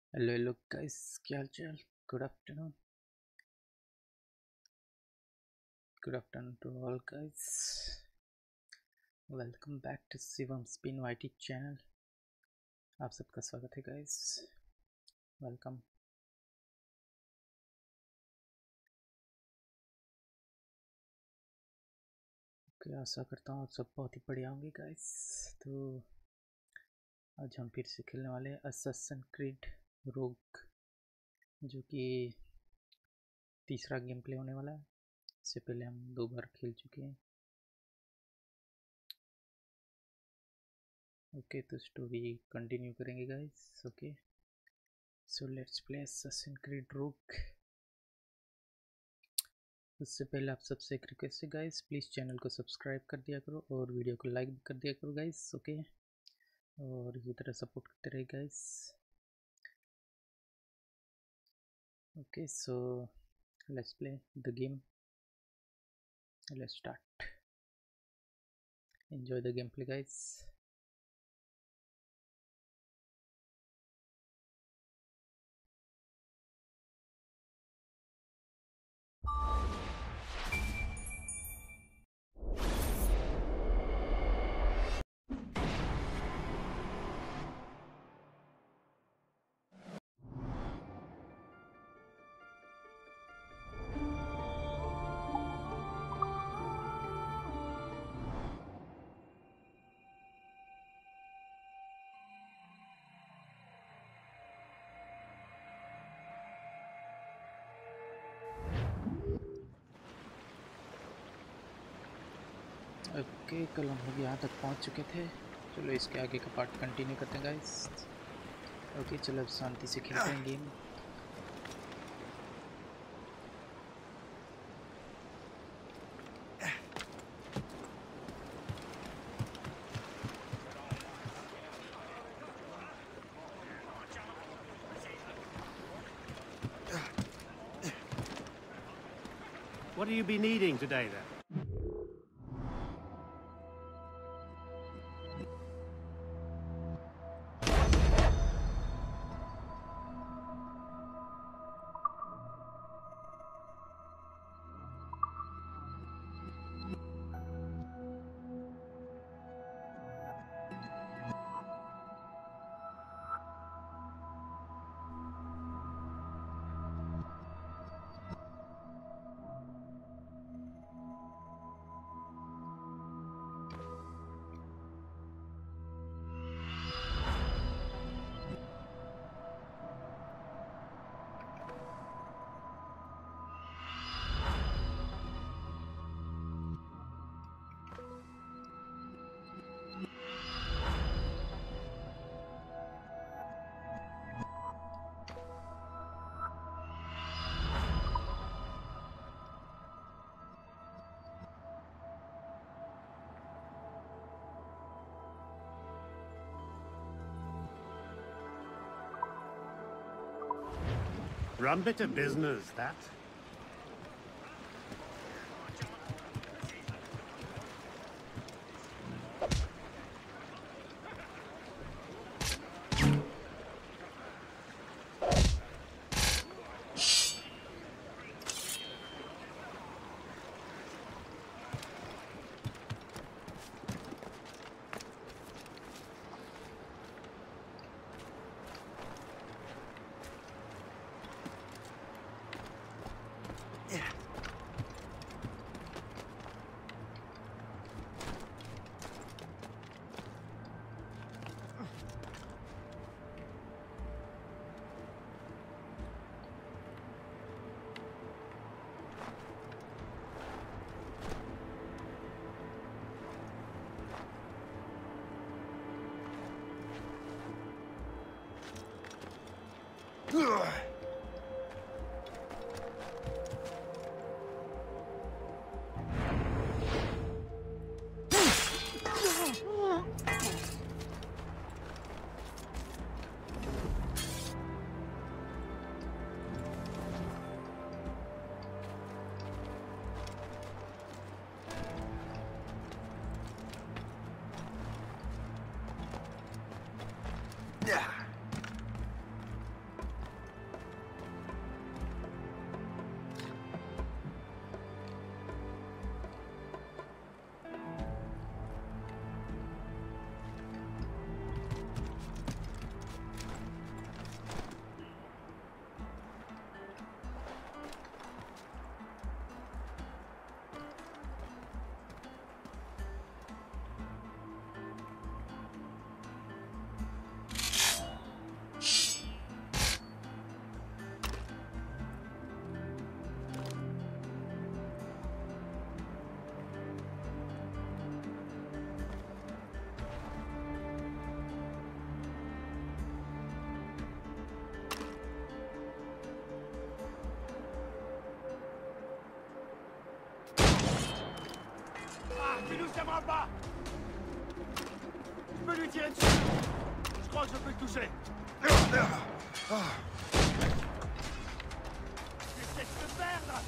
Hello guys, क्या हाल चाल? Good afternoon. Good afternoon to all guys. Welcome back to Shivam Spin YT channel. आप सबका स्वागत है guys. Welcome. Okay, आशा करता हूँ आप सब बहुत ही बढ़िया होंगे guys. तो आज हम फिर से खेलने वाले हैं Assassin's Creed Rogue, जो कि तीसरा गेम प्ले होने वाला है. इससे पहले हम 2 बार खेल चुके हैं. ओके, तो स्टोरी कंटिन्यू करेंगे guys. Okay, so let's play Assassin's Creed Rogue. उससे पहले आप सबसे एक रिक्वेस्ट है गाइस, प्लीज़ चैनल को सब्सक्राइब कर दिया करो और वीडियो को लाइक भी कर दिया करो गाइस. ओके, और इसी तरह सपोर्ट करते रहे guys. Okay, so let's play the game. Let's start. Enjoy the game play guys. Okay, कल हम लोग यहाँ तक पहुँच चुके थे. चलो इसके आगे का पार्ट कंटिन्यू करते हैं गाइस. ओके, चलो अब शांति से खेलते हैं game. What do you be needing today, then? Rum bit of business, that. tiendra pas. Je peux lui tirer dessus. Je crois que je peux le toucher. J'essaie de te perdre.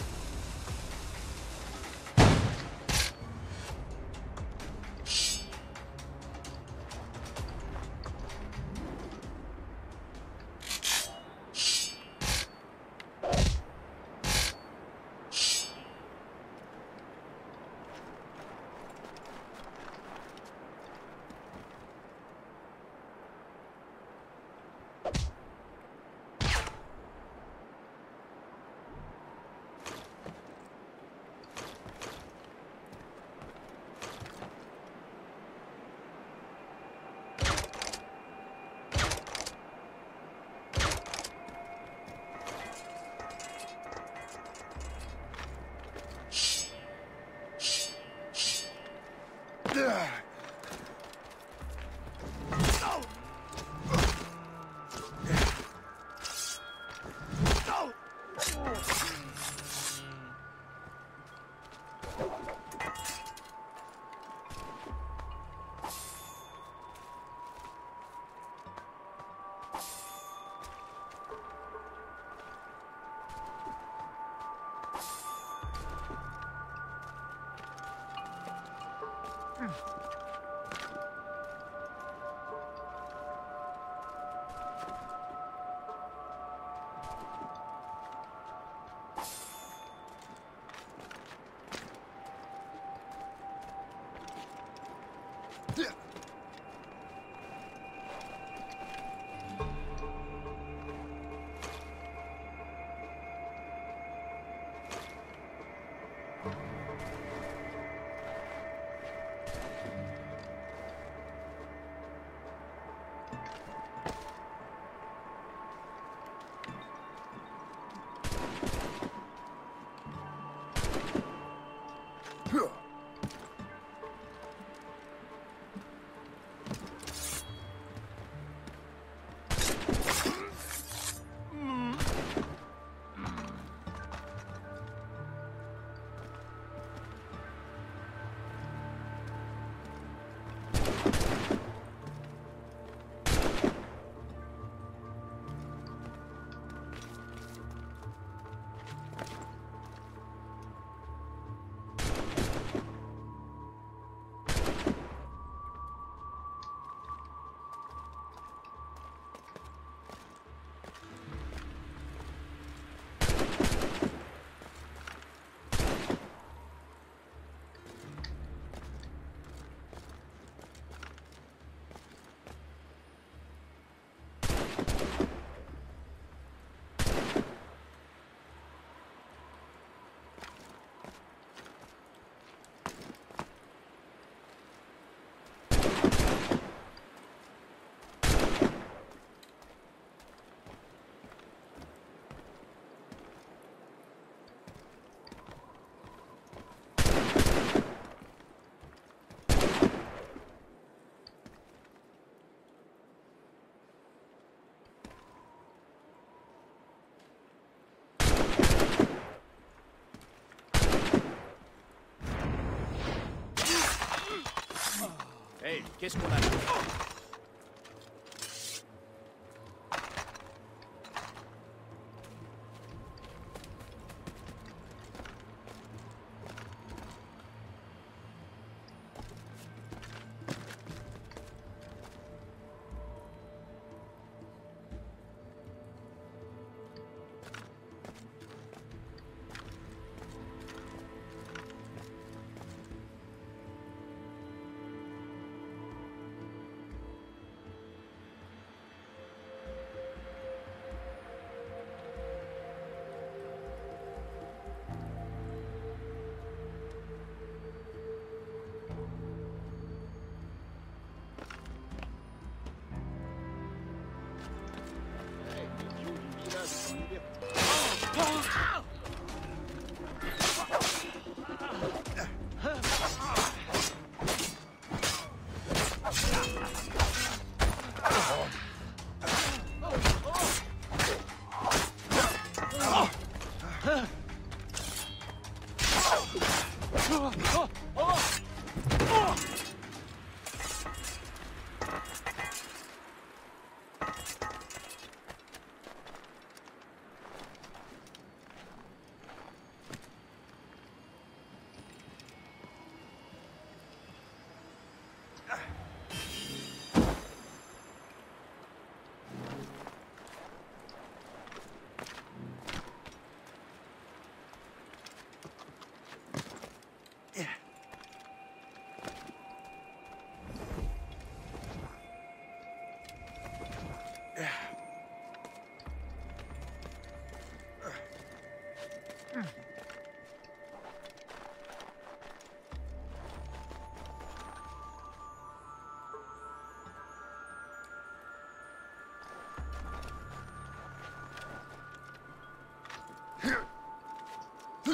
Hey, qu'est-ce qu'on a là?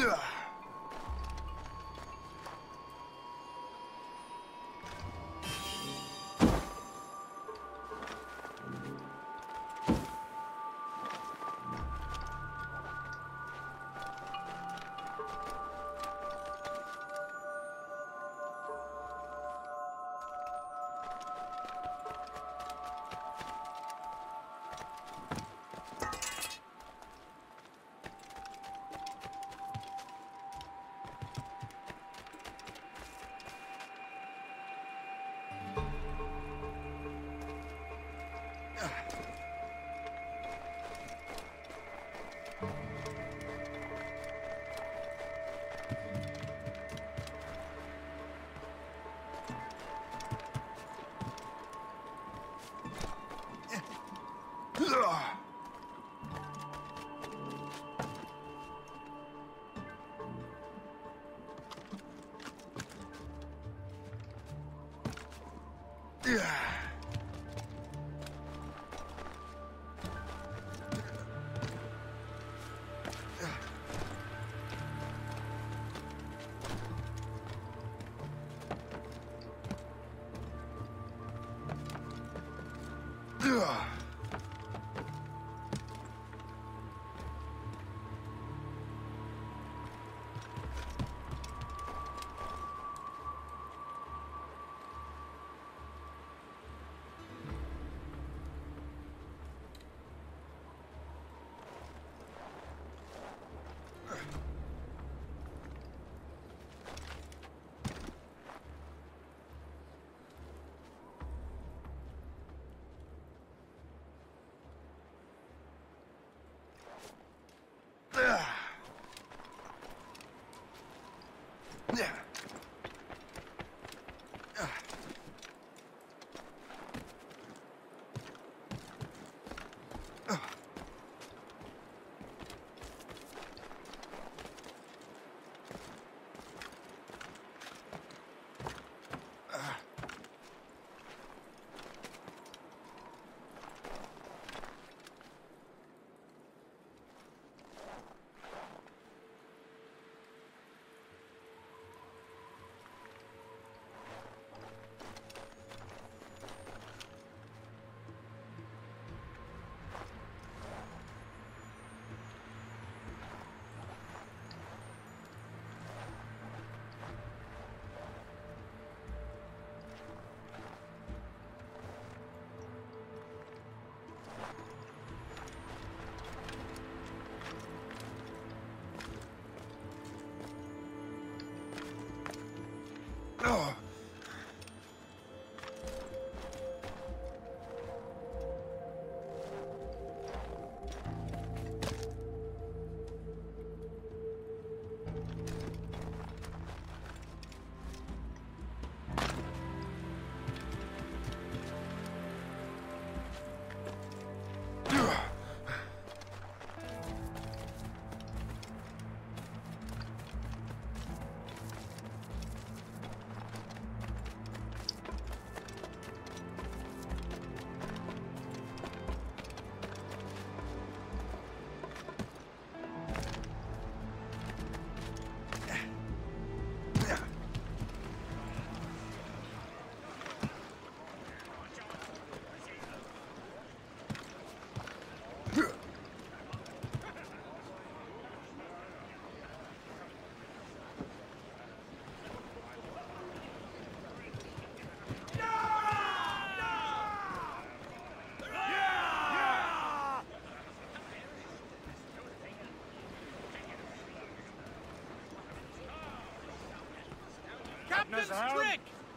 Captain's trick!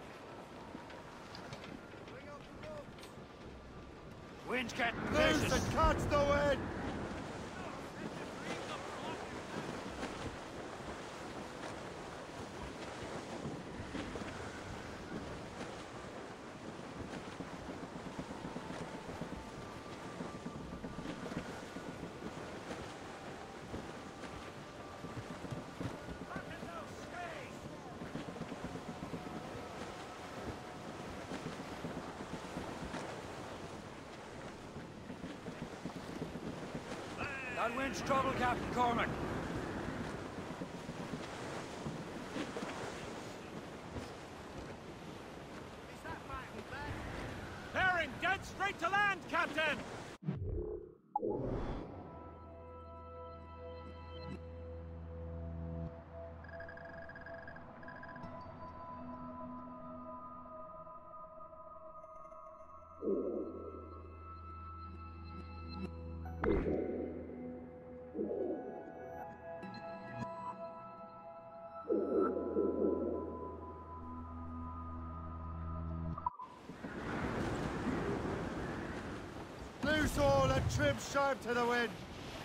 Wind's getting vicious. Loose and catch the wind! That wind's trouble, Captain Cormac. Captain! Loose all and trim sharp to the wind.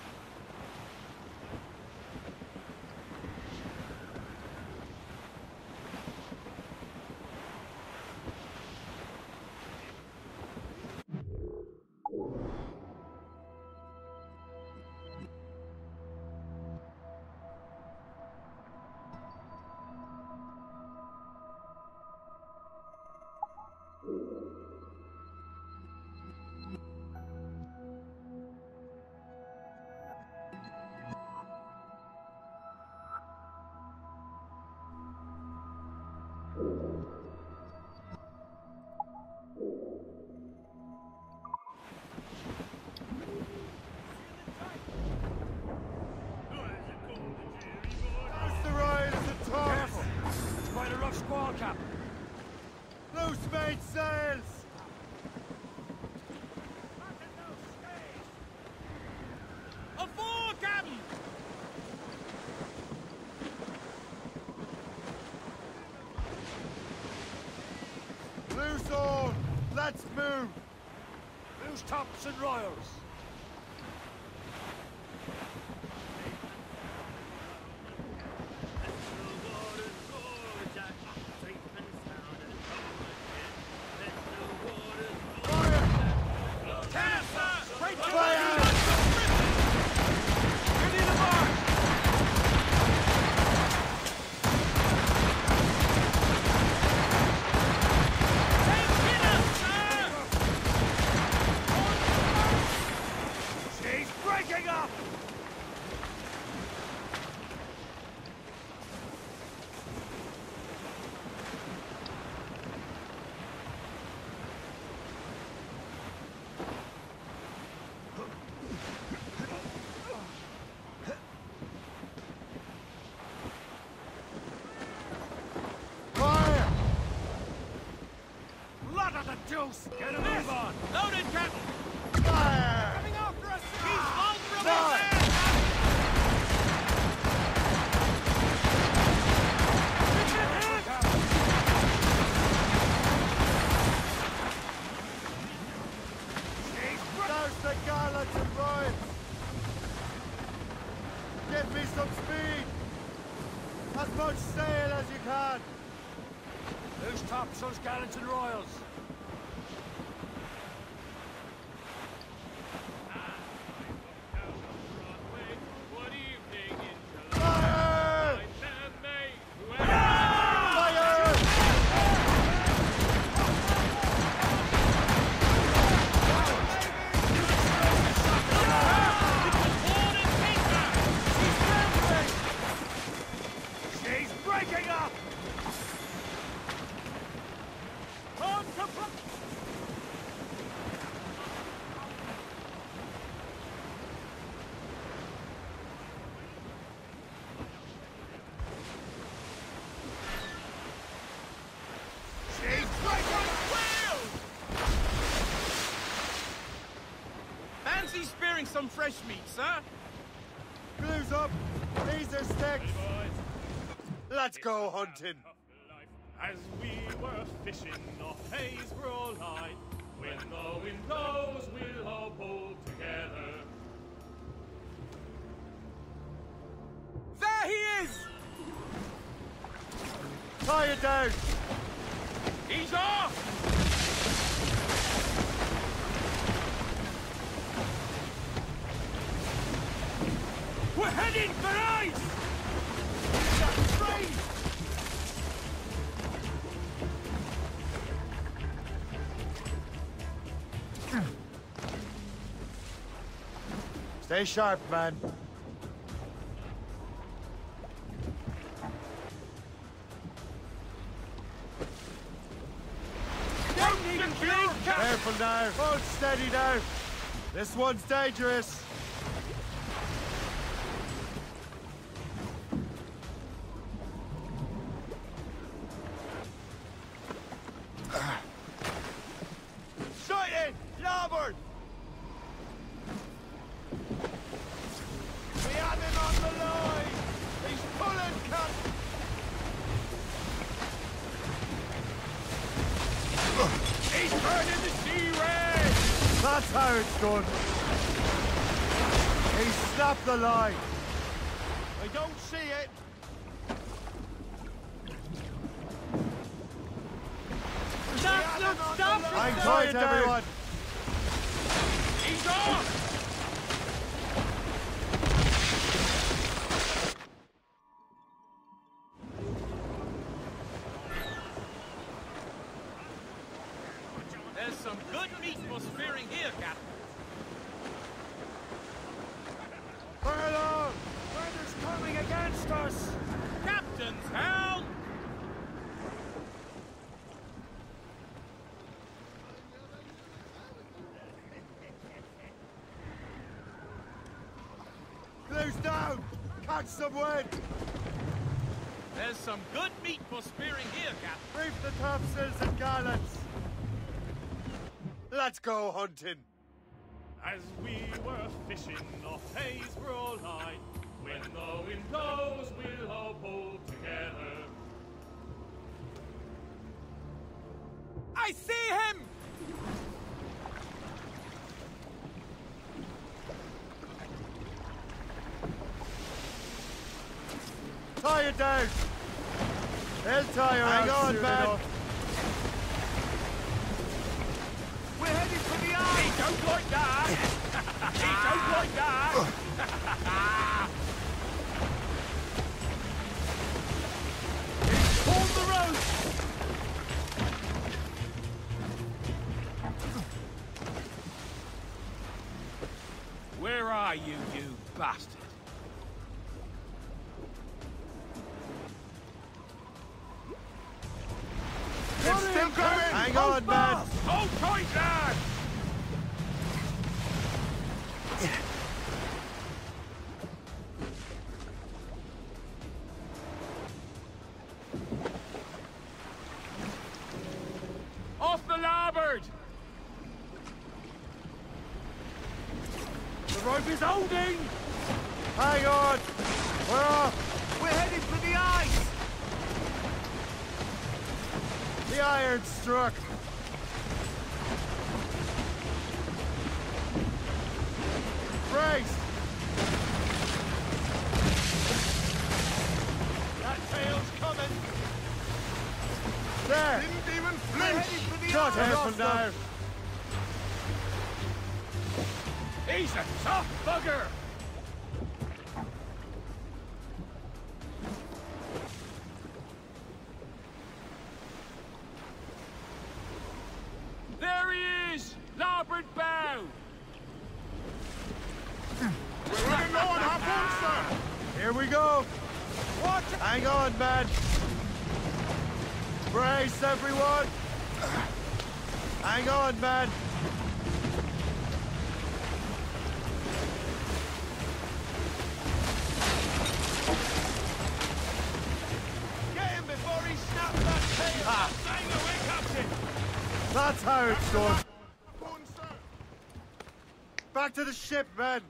That's the ride as a top. Careful! It's quite a rough squall, Cap. Loose main sails. Afore, Captain! Loose all. Let's move. Loose tops and royals. Deuce! Get a move on! Loaded, Captain! Fire! Coming after us! He's Fire! vulnerable! Douse the gallants and royals. Give me some speed. As much sail as you can. Loose tops, those gallants and royals. Fire! Fire! She's breaking up! She's breaking wheel! Fancy spearing some fresh meat, sir? Blues up. These are sticks. Let's go hunting. As we were fishing off Haysborough Line, when the wind blows, we'll all pull together. There he is! Tie it down. He's off! We're heading for ice! That's free! Stay sharp, man. Careful now. Hold steady now. This one's dangerous. Shot it! Larboard! We have him on the line! He's pulling, cut! He's turning the sea red! That's how it's done. He snapped the line. I don't see it. Stop! Hang tight, everyone. He's off! There's some good meat for spearing here, Captain. Furlong! Weather's coming against us. Captain's helm! Close down. Catch some wind. There's some good meat for spearing here, Captain. Reef the topsails and gallants. Let's go hunting. As we were fishing off Haysborough line, when the wind blows, we'll all pull together. I see him! Tie it down. They'll tie her Hang out on, soon man. enough. We're heading for the eye! He don't like that! He don't like that! He's pulled the rope! Where are you, you bastard? It's still coming. Hang on, man. Hold tight, lad! Off the larboard! The rope is holding! Hang on. We're off. We're heading for the ice! The iron struck. Brace. That tail's coming! There. Didn't even flinch! Got him from now. He's a tough bugger! There he is! Larboard bow! We're running low on harpoons, sir! Here we go. What? Hang on, man. Brace, everyone. Hang on, man. Get him before he snaps that tail! Sail away, Captain! That's how it's done. Harpoon, sir! Back to the ship, man.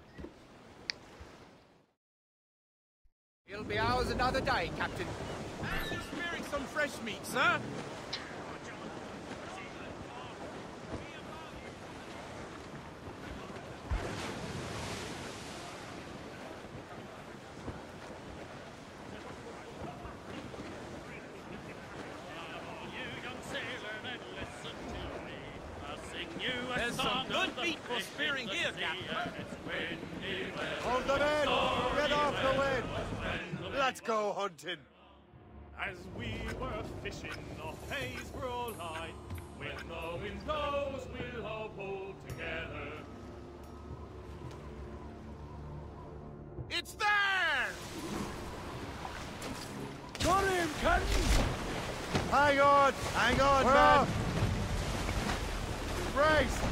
It'll be ours another day, Captain. Fancy spearing some fresh meat, sir? There's some good meat for spearing here, Captain. Hold them in. Get off the wind. Let's go hunting. As we were fishing off Haysborough line, when the wind blows, we'll all pull together. It's there! Got him, Captain. Hang on, Hang on, We're man. off. Brace!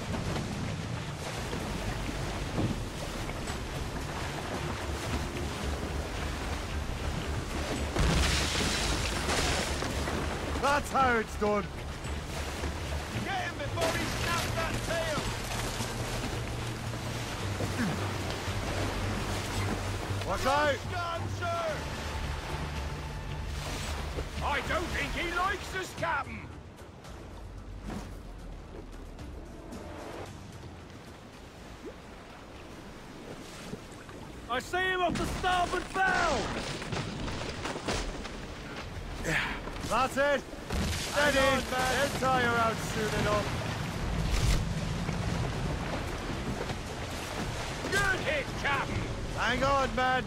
That's how it's done. Get him before he snaps that tail! Watch out! Gun, sir! I don't think he likes us, Captain! I see him off the starboard bow! That's it! Steady! They'll tie her out soon enough. Good hit, Captain! Hang on, man!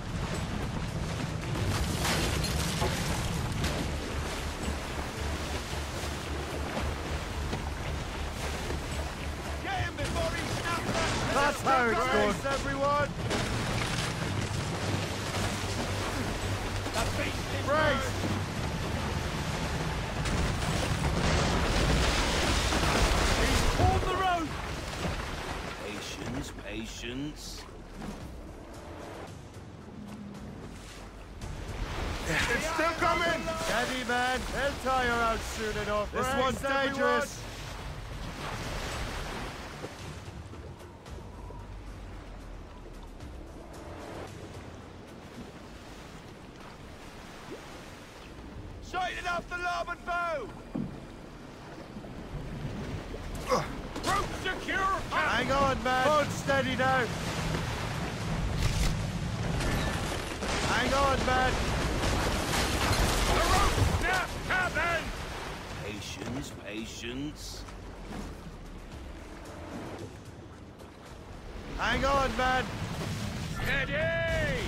Get him before he snaps that tail! That's how it's done, everyone! The beast is Brace! burned. He's pulled the rope! Patience, patience. It's still coming! Steady, man. They'll tie her out soon enough. This Brace, one's dangerous. Sighted off the larboard bow! Rope secure, Captain! Hang on, man. Hold steady now. Hang on, man. The rope snap, Captain! Patience, patience. Hang on, man. Steady!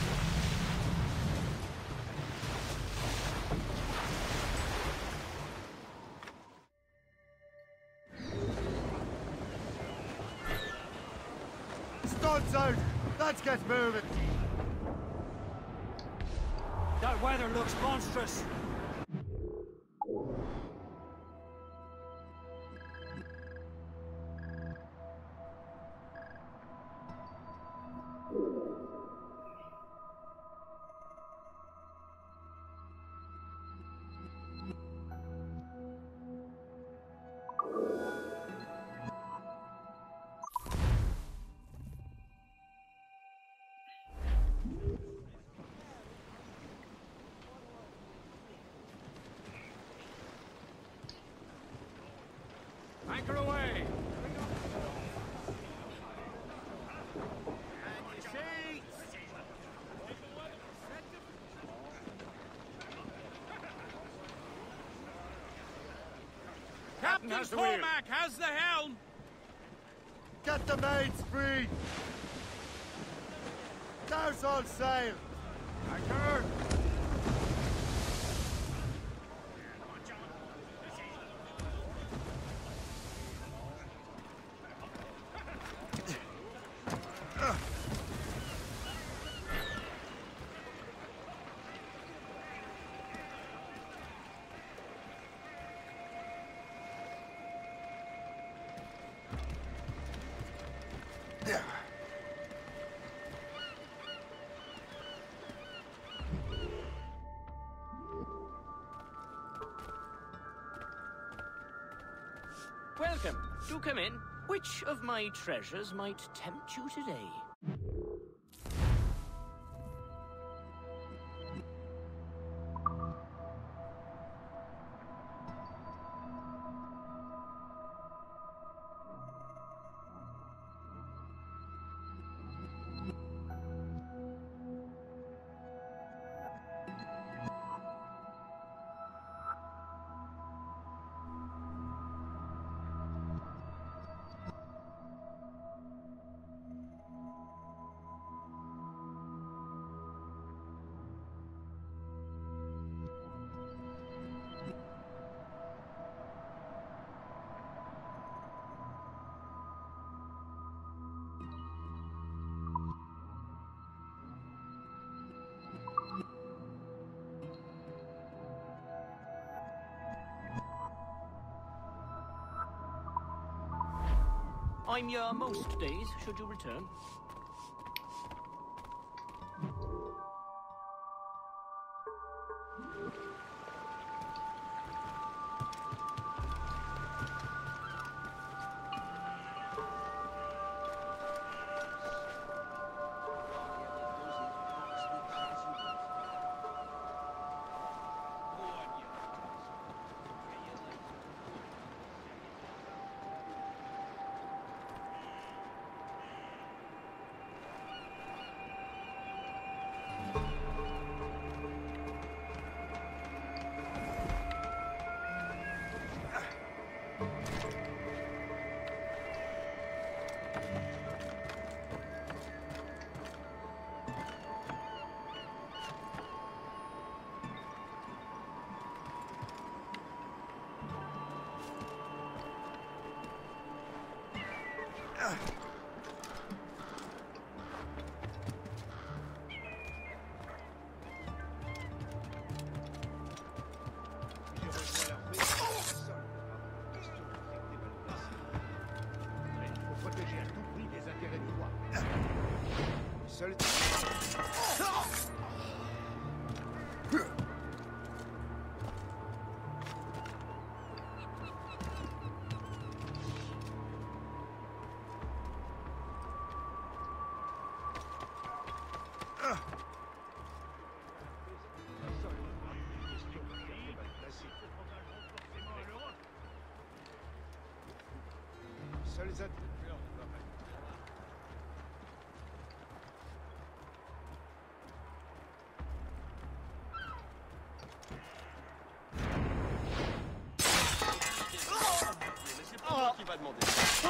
Studs out. Let's get moving. That weather looks monstrous. Anchor away! Captain has the wheel. Cormac has the helm! Get the mains free. Douse all sail. Anchor. Welcome. Do come in. Which of my treasures might tempt you today? I'm here most days, should you return. Seul... Seuls les adultes. C'est moi qui va demander.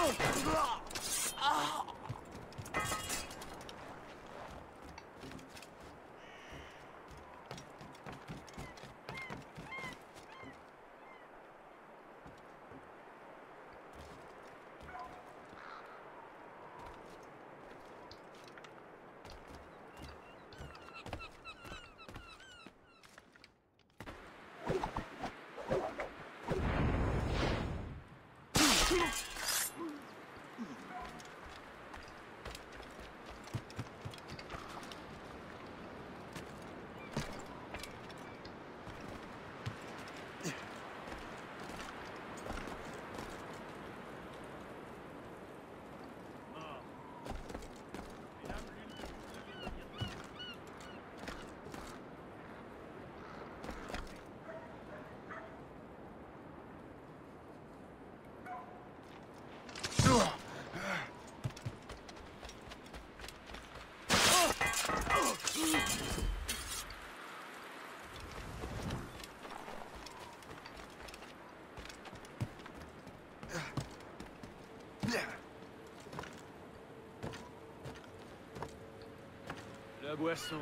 La boisson.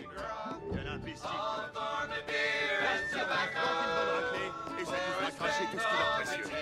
Y'en a un piscine. Reste tobacco. Une bonne raclée, et ça nous fera cracher tout ce qu'il a précieux.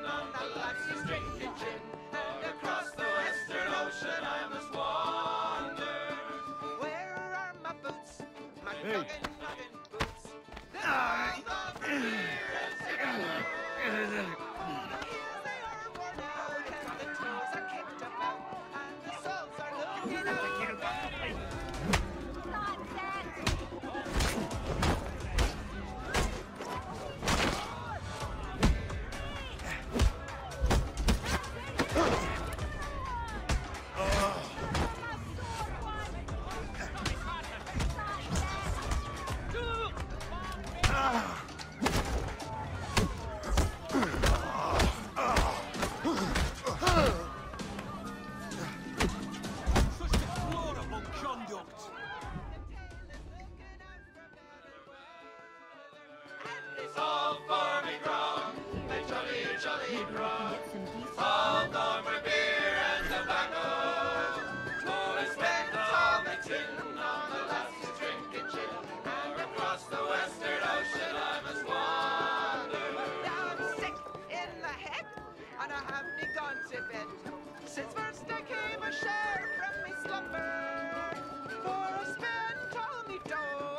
Since first I came a share from me slumber, for I spent all me dough.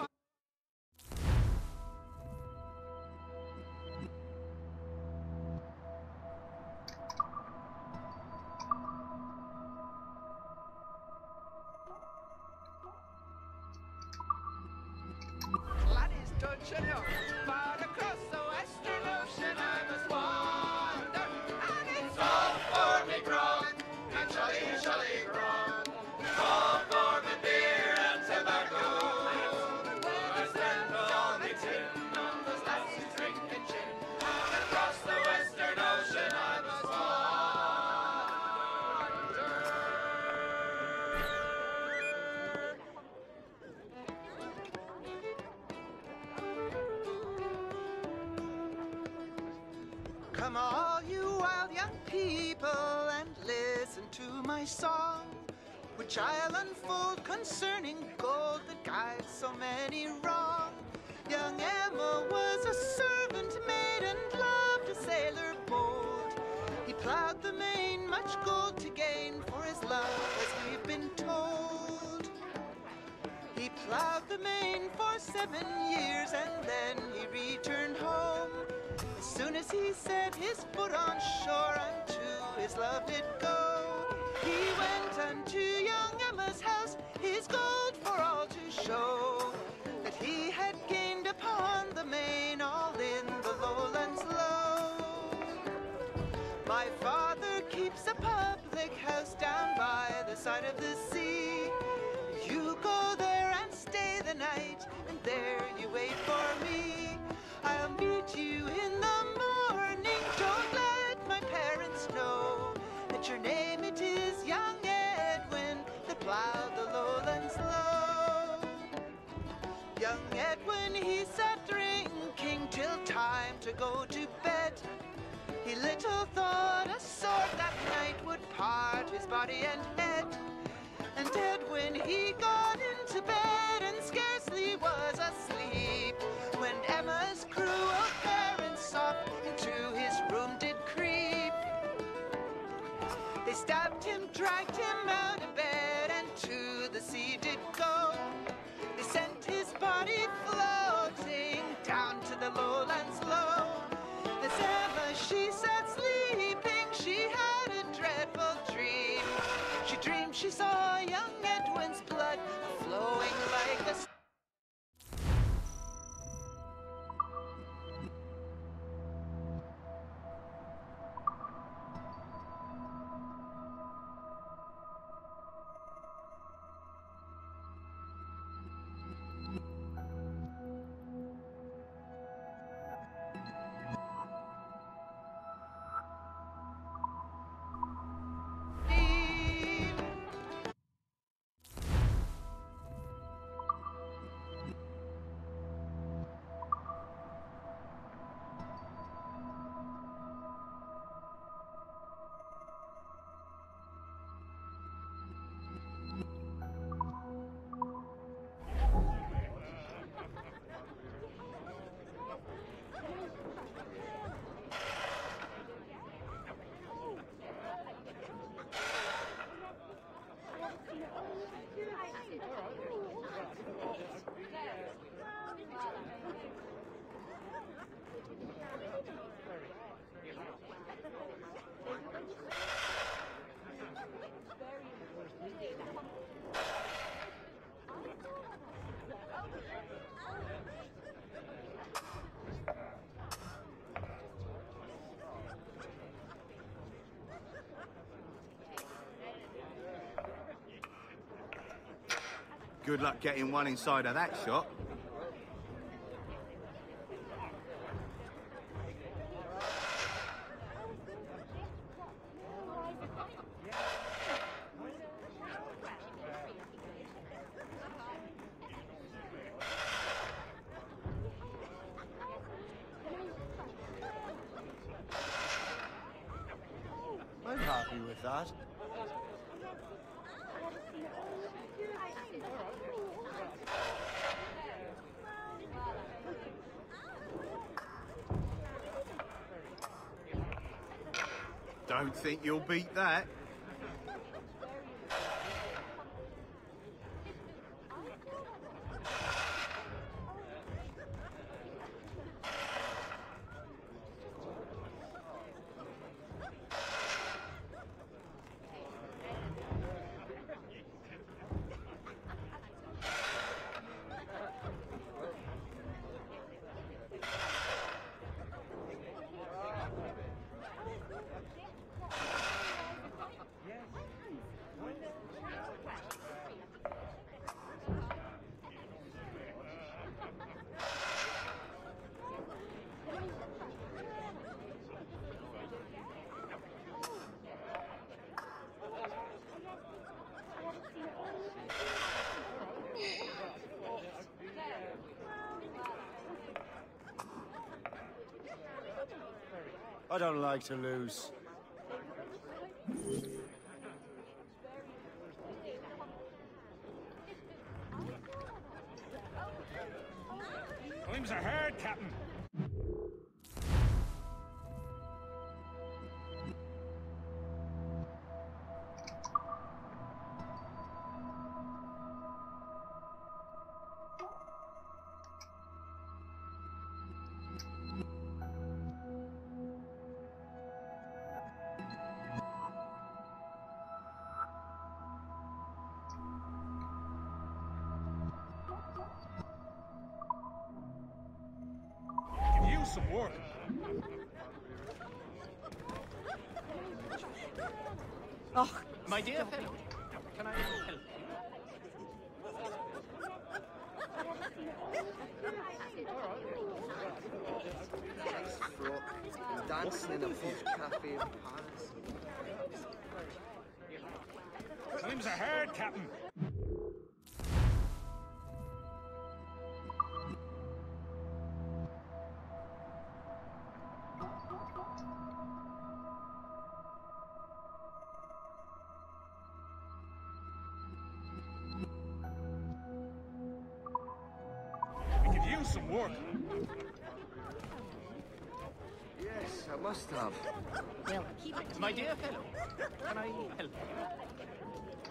Laddies, don't you know, far across the western ocean I must wander, and it's all for me grog, and jolly grog, all for me beer and tobacco. I spend all me tin on those lasses drinking gin, and across the western ocean I must wander. Come all you wild young people and listen to my song, which I'll unfold concerning gold that guides so many wrong. Young Emma was a servant maid and loved a sailor bold. He plowed the main, much gold to gain for his love, as we've been told. He plowed the main for 7 years and then he returned home. As soon as he set his foot on shore, unto his love did go. He went unto young Emma's house, his gold for all to show, that he had gained upon the main, all in the lowlands low. My father keeps a public house down by the side of the sea. You go there and stay the night, and there you wait for me. I'll meet you in the morning. Don't let my parents know that your name it is young Edwin that plowed the lowlands low. Young Edwin, he sat drinking till time to go to bed. He little thought a sword that night would part his body and head. And Edwin, he got into bed and scarcely was asleep when Emma's cruel parents soft into his room did creep. They stabbed him, dragged him out of bed, and to the sea did go. They sent his body floating down to the lowlands low. This Emma, she sat sleeping, she had a dreadful dream. She dreamed she saw young Edwin's blood flowing like the Good luck getting one inside of that shot. I'm happy with that. Don't think you'll beat that. I don't like to lose. Times are hard, Captain. Could use some work. Oh, my dear fellow, can I help you? Dancing in a posh cafe in Paris. Times are hard, Captain. We could use some work. Yes, I must have. Well, keep it. My dear fellow, can I help you?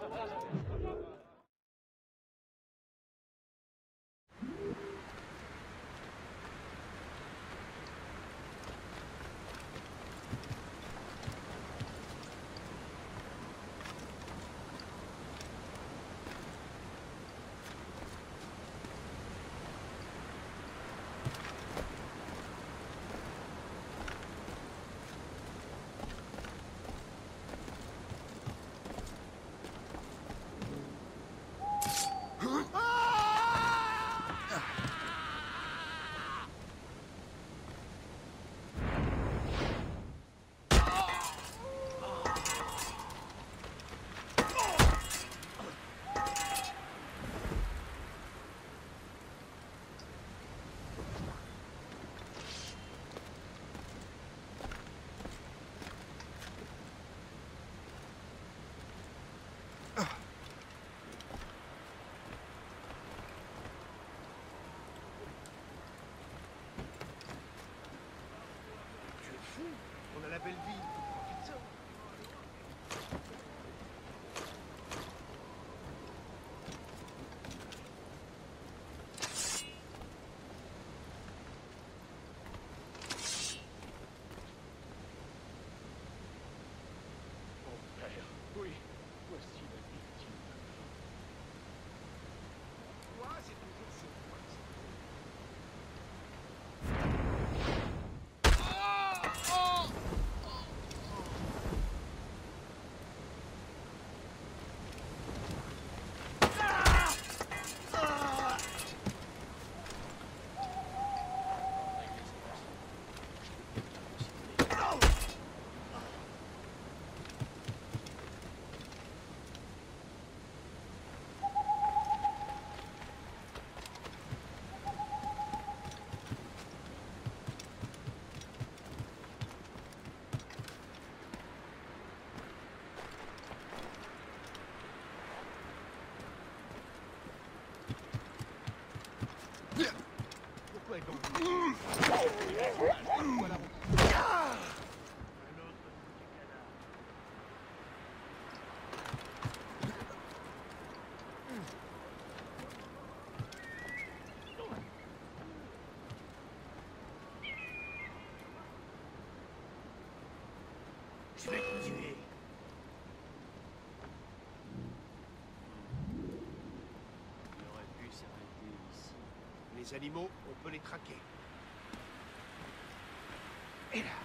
Je vais te tuer. Il aurait pu s'arrêter ici. Les animaux, on peut les traquer. Et là.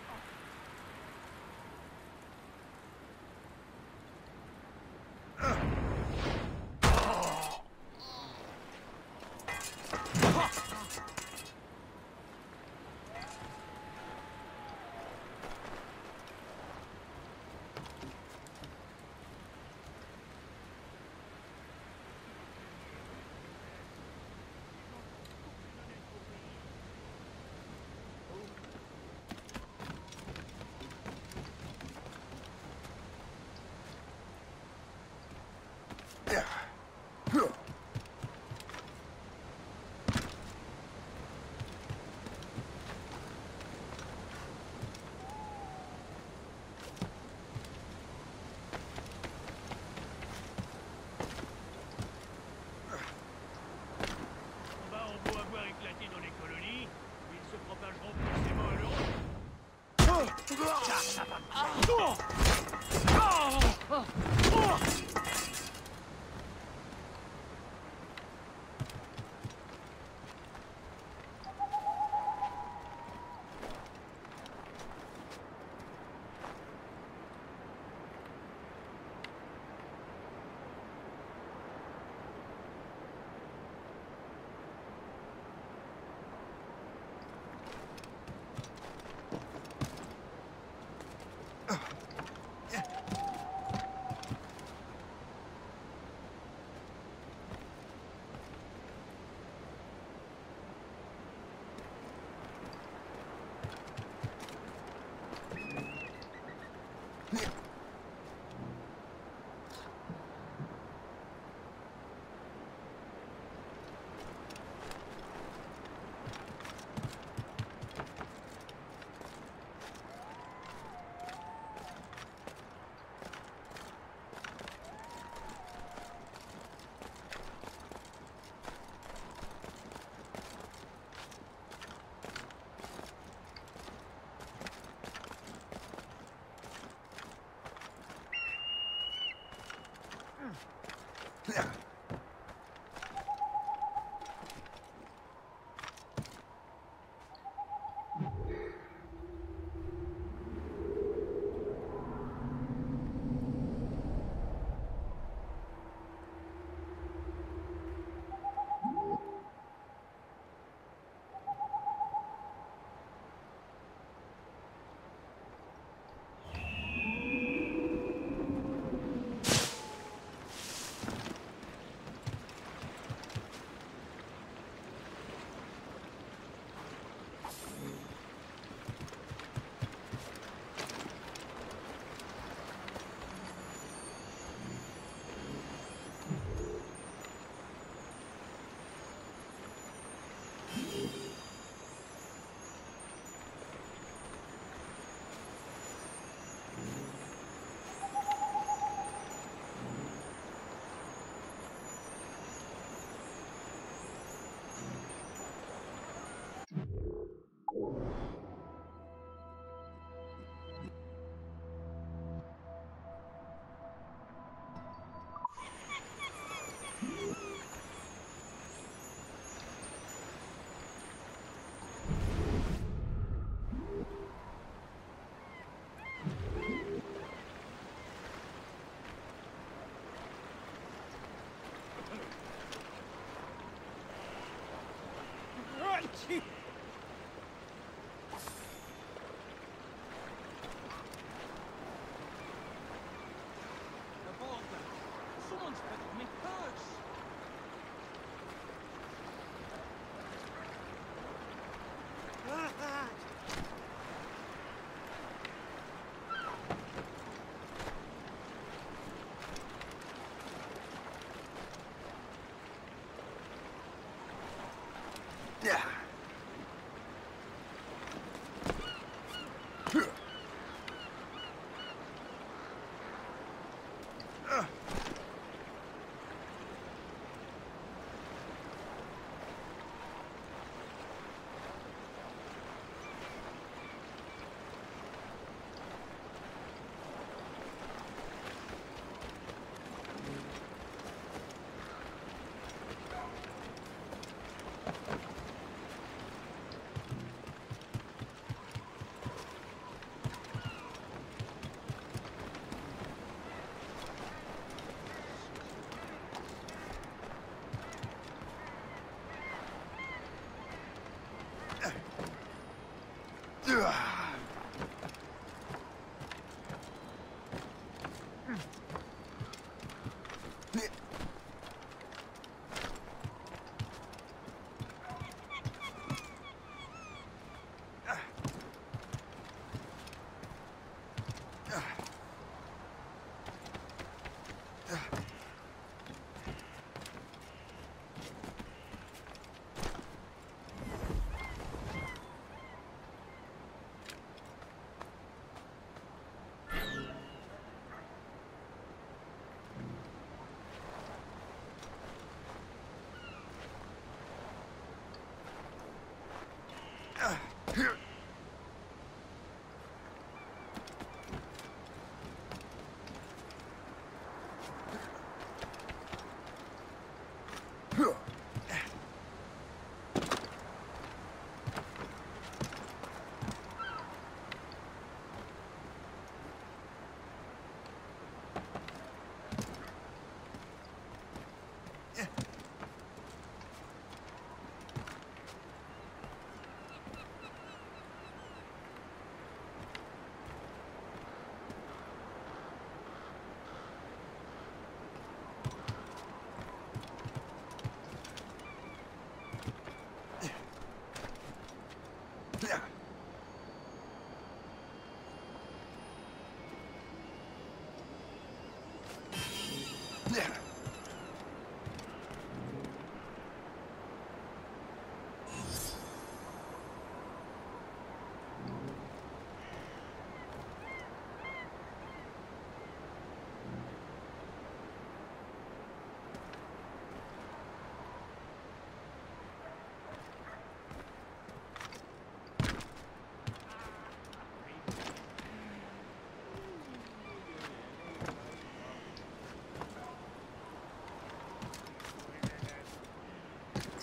Combats ont beau avoir éclaté dans les colonies, ils se propageront forcément à l'Europe. Someone's picking me purse.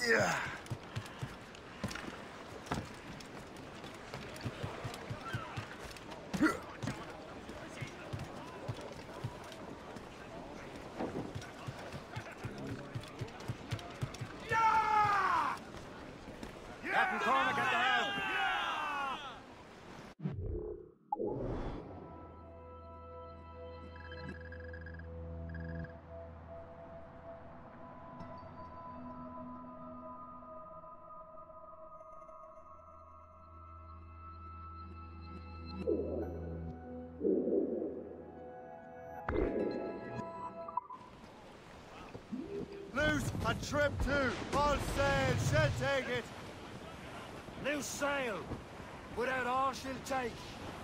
Yeah. Captain Cormac at the helm. Loose and trim too. All sail, she'll take it. Loose sail. Put out all she'll take.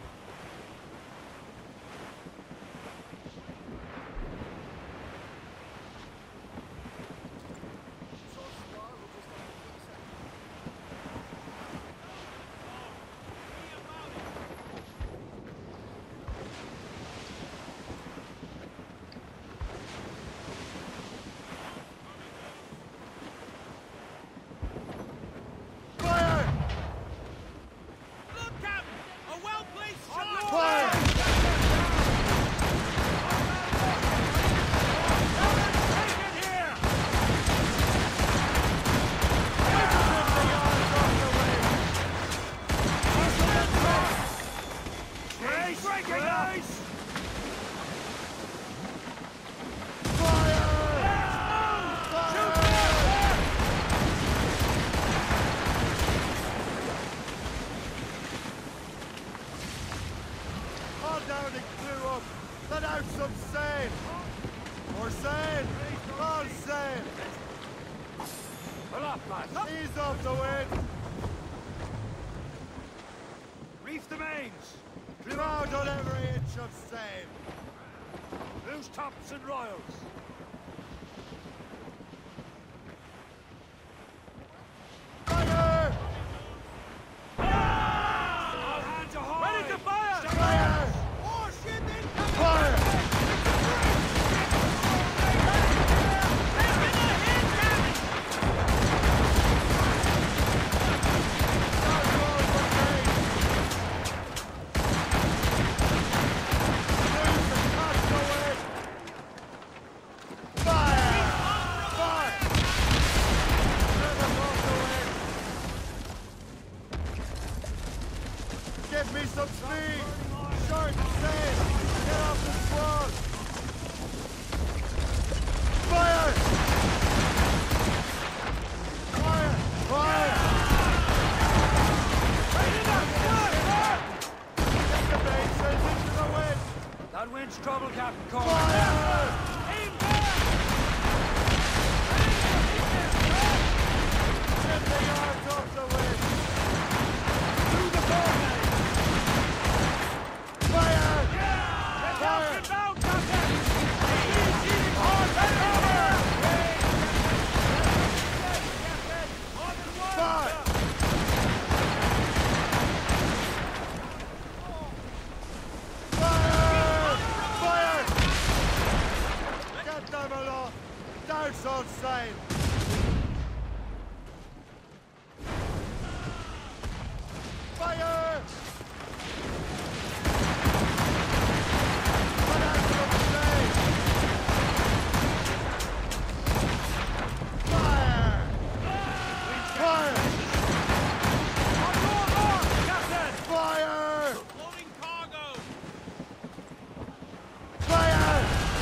Ease off the wind! Reef the mains! Clear out on every inch of sail! Loose tops and royals! Fire! All hands ahoy! Ready to fire! Fire! More ship incoming! Fire! Give me some speed! Short sail! Get off the squall! Fire! Fire! Fire! Get the mainsails into the wind! That wind's trouble, Captain Cormac. Fire! Get the yards off the wind! Through the forehead! Fire! Get Fire! down, Captain! Fire! Fire! Fire! Get them aloft! Down on sail! Fire! Put out from sail! Fire! Fire! Captain! Fire! Loading cargo! Fire!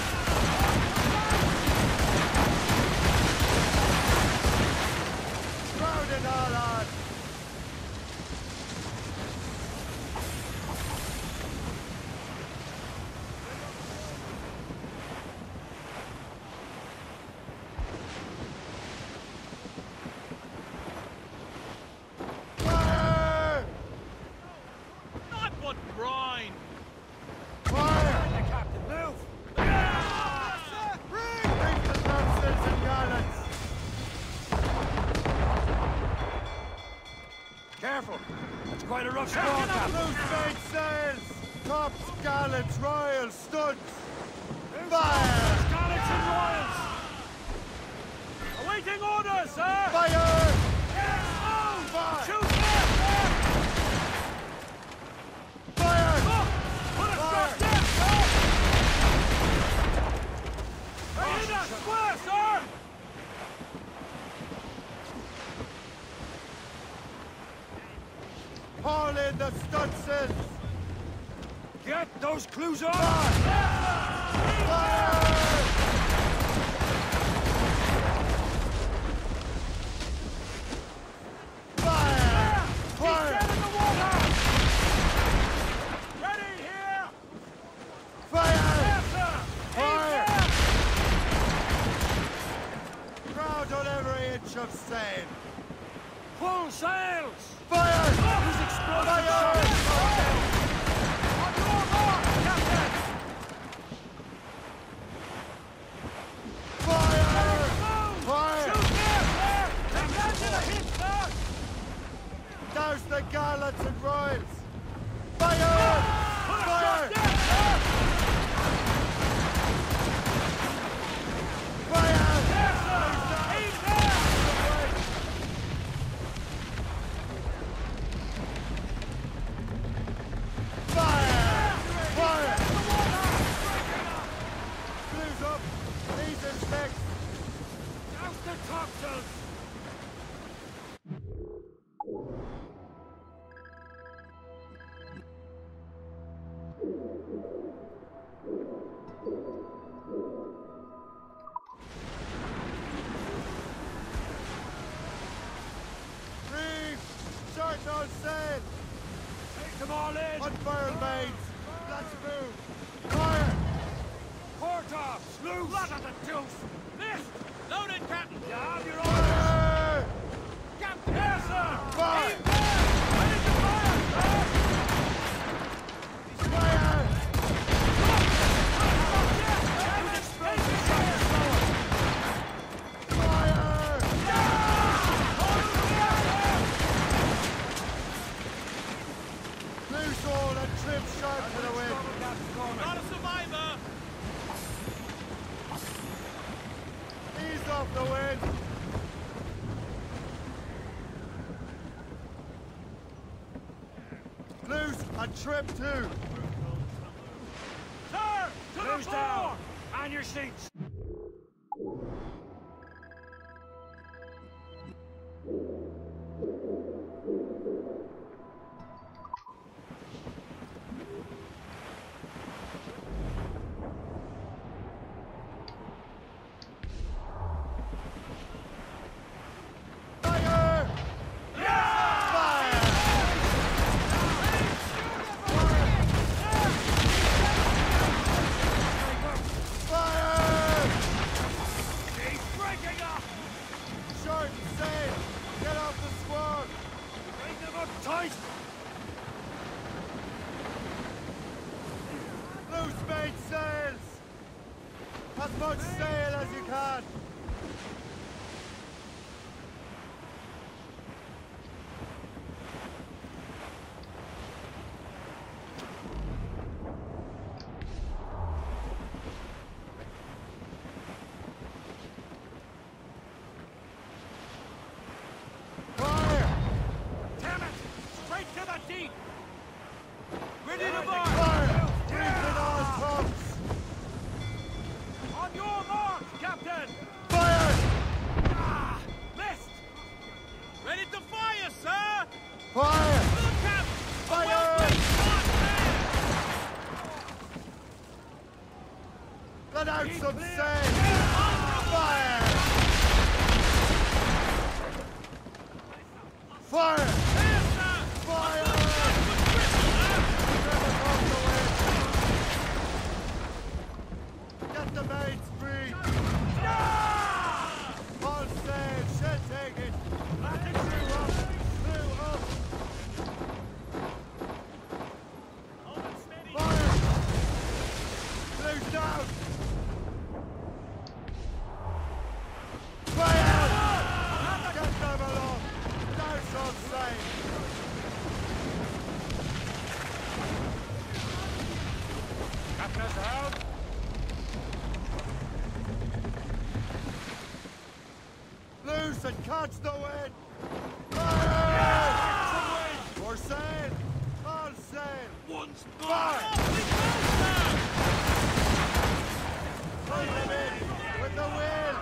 Round it all on! Fire! Not but brine! Fire! The captain, move! Reef the topsails and gallants! Careful! That's quite a rough squall, Captain. Loose mainsails! Tops, gallants, royals, studs! Fire! Scarlets and royals! Awaiting orders, sir! Fire! in the Stutzel's! Get those clues on! Fire! Fire! Fire! Get in the water! Ready here! Fire! Yes, sir! Fire! Crowd on every inch of sail! Full sails! Fire! Who's exploding? Fire! On your mark, Captain! Fire! Move! Fire! Shoot there, sir! Come down to the hip, sir! Douse the gallants and royals! Fire! Put a Fire! shot there, sir! Fire! There, sir! Aim there! Fire! Fire! Blues up! These are fixed! Douse the topsails! Reef! Short on sail! Take them all in! Unfurl mains! Let's move! Fire! Foretop! Loose! What of the deuce? Missed! Loaded, Captain! You have your orders! Fire! Captain! There, sir! Fire! Aim there! Ready to fire, sir! Fire! Fire! Loose all and trim sharp to the wind! Not a survivor! Ease off the wind! Loose and trim too! Sir! To the Loose fore! down. On your seats! Fire! Fire! Fire! He's breaking up! Short sail! Get off the squad! Bring them up tight! Loose main sails! As much sail as you can! Fire! Damn it! Straight to the deep! Ready to Fire! bar! Fire! Reef in all pumps! On your mark, Captain! Fire! Ah! Missed! Ready to fire, sir! Fire! Look out! Fire! Let out Keep some clear. sail! Fire! Fire! There, sir! Fire! Get the mains free! All sail! Shall take it! Crew up! Crew up! Fire! Loose down! Fire! Get them along! Douse on sail! Captain's help! Loose and catch the wind! Fire! For sail! All sail! Once Fire! Bring them in with the wind!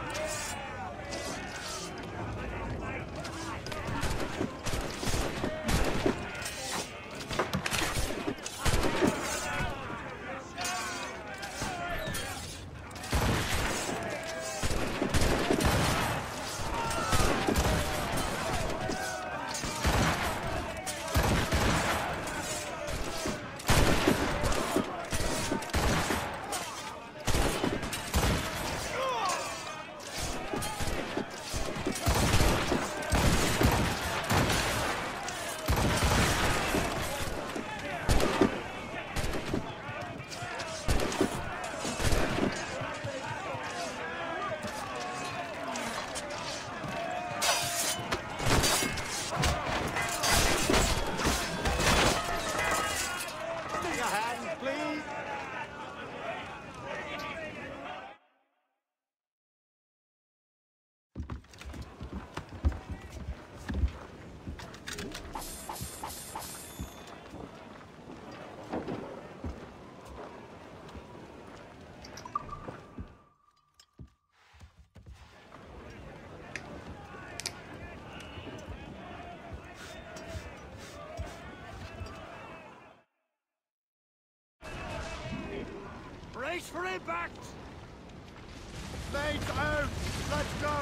Brace for impact! Blades out! Let's go!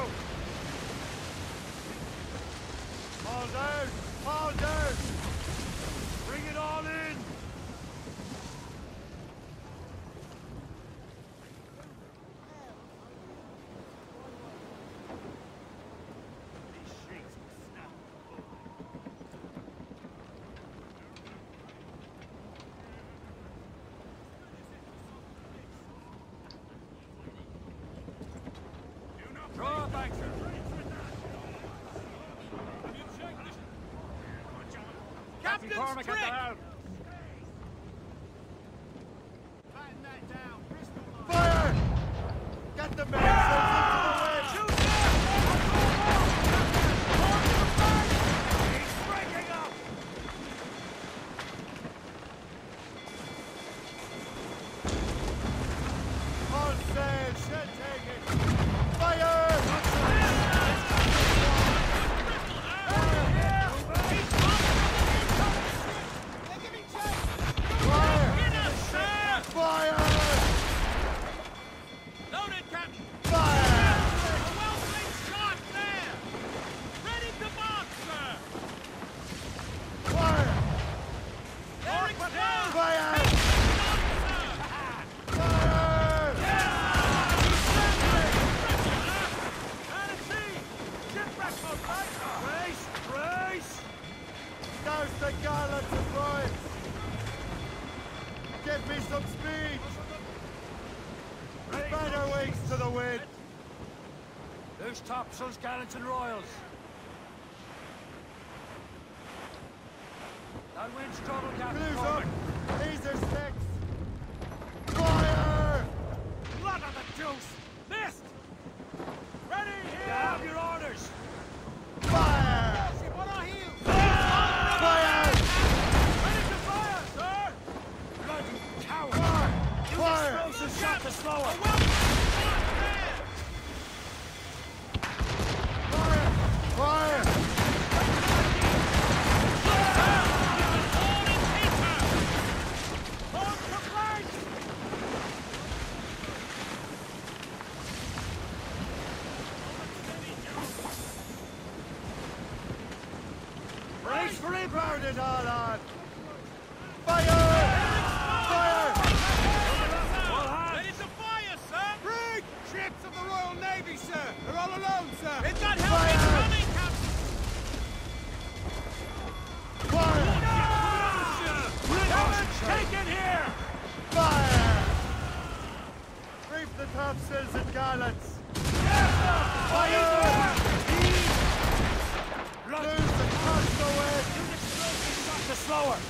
All down! All down! Bring it all in! These shakes will snap. Draw back, sir. Captain Cormac at the helm. Batten that down. Bristol line. Fire! Get the mainsails into the wind! He's breaking up! All sail! Shell taking! Fire! Fire! Loaded, Captain! Fire! A well-placed shot there! Ready to mark, sir! Fire! Eric's down! Fire! Sir! Fire! Man at sea! Shipwreck on right! Brace! Brace! Douse the gallants and royals! Give me some speed! Spread our wings to the wind! Loose topsails, gallants and royals! That wind's trouble, Captain Blues Cormac! up! These are sticks! Fire! Blood of the deuce! Missed! Ready here! You have your orders! Fire! What are you? Fire! Ready to fire, sir! Bloody coward! Use Fire! explosive shot to slow her! Fire! Hold the flanks! Brace for impact! Burn it all on! Fire! Fire! All hands! Ready to fire, sir! Brig! Ships of the Royal Navy, sir! They're all alone, sir! They've got Fire! help incoming, Captain! Fire! Take it here! Fire! Reef the topsails and gallants! Fire! Lose the cross the wind! Use explosive shot to slow her!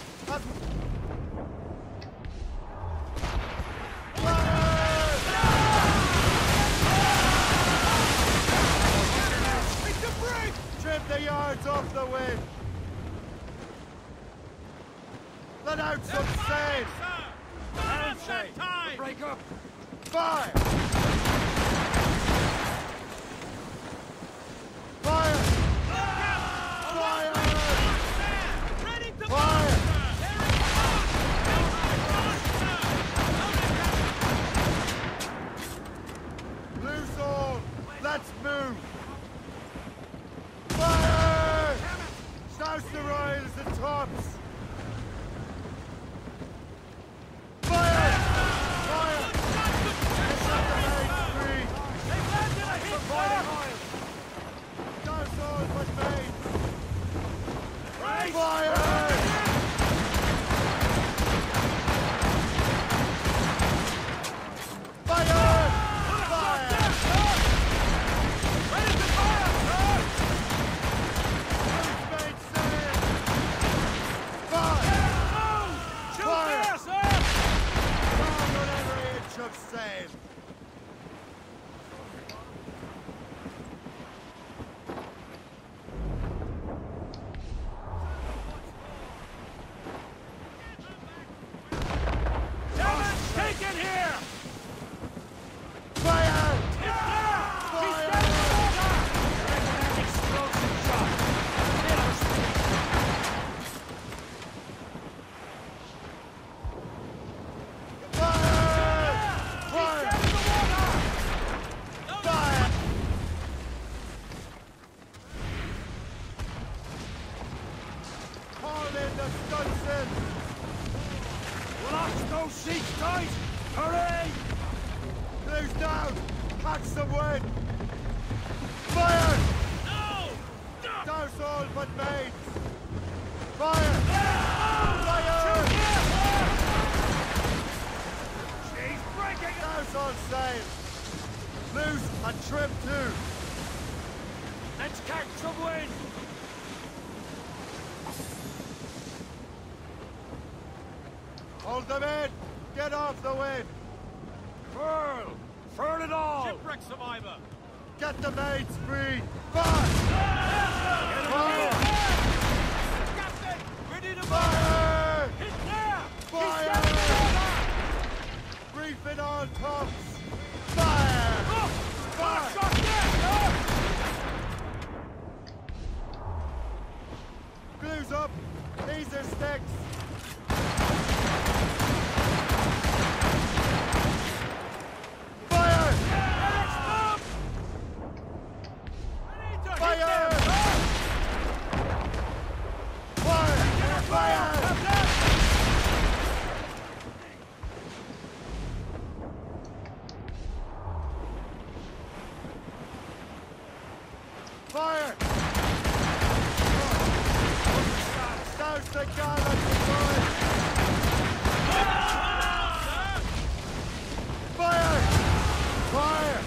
Trim the yards off the wind! Let out some sail! And say, break up! Fire! Fire! Fire! Ready to Fire! Loose all! Let's move! Fire! Souse the royals and tops! Fire! Fire! wind! Fire! No! Douse all but mates! Fire! Fire! She's breaking up! Douse all sail! Loose and trim too! Let's catch some wind! Hold them in! Get off the wind! Furl! Furl it all! Shipwreck survivor! Get the mates free! Fire! Fire! Captain! Ready to move! Fire! Hit there! Fire! Reef it on tops! Fire! Fire! Shot there! Glues up! These are sticks! Fire! Fire! Fire! Fire! Fire! Douse the gallant boys! Fire! Fire!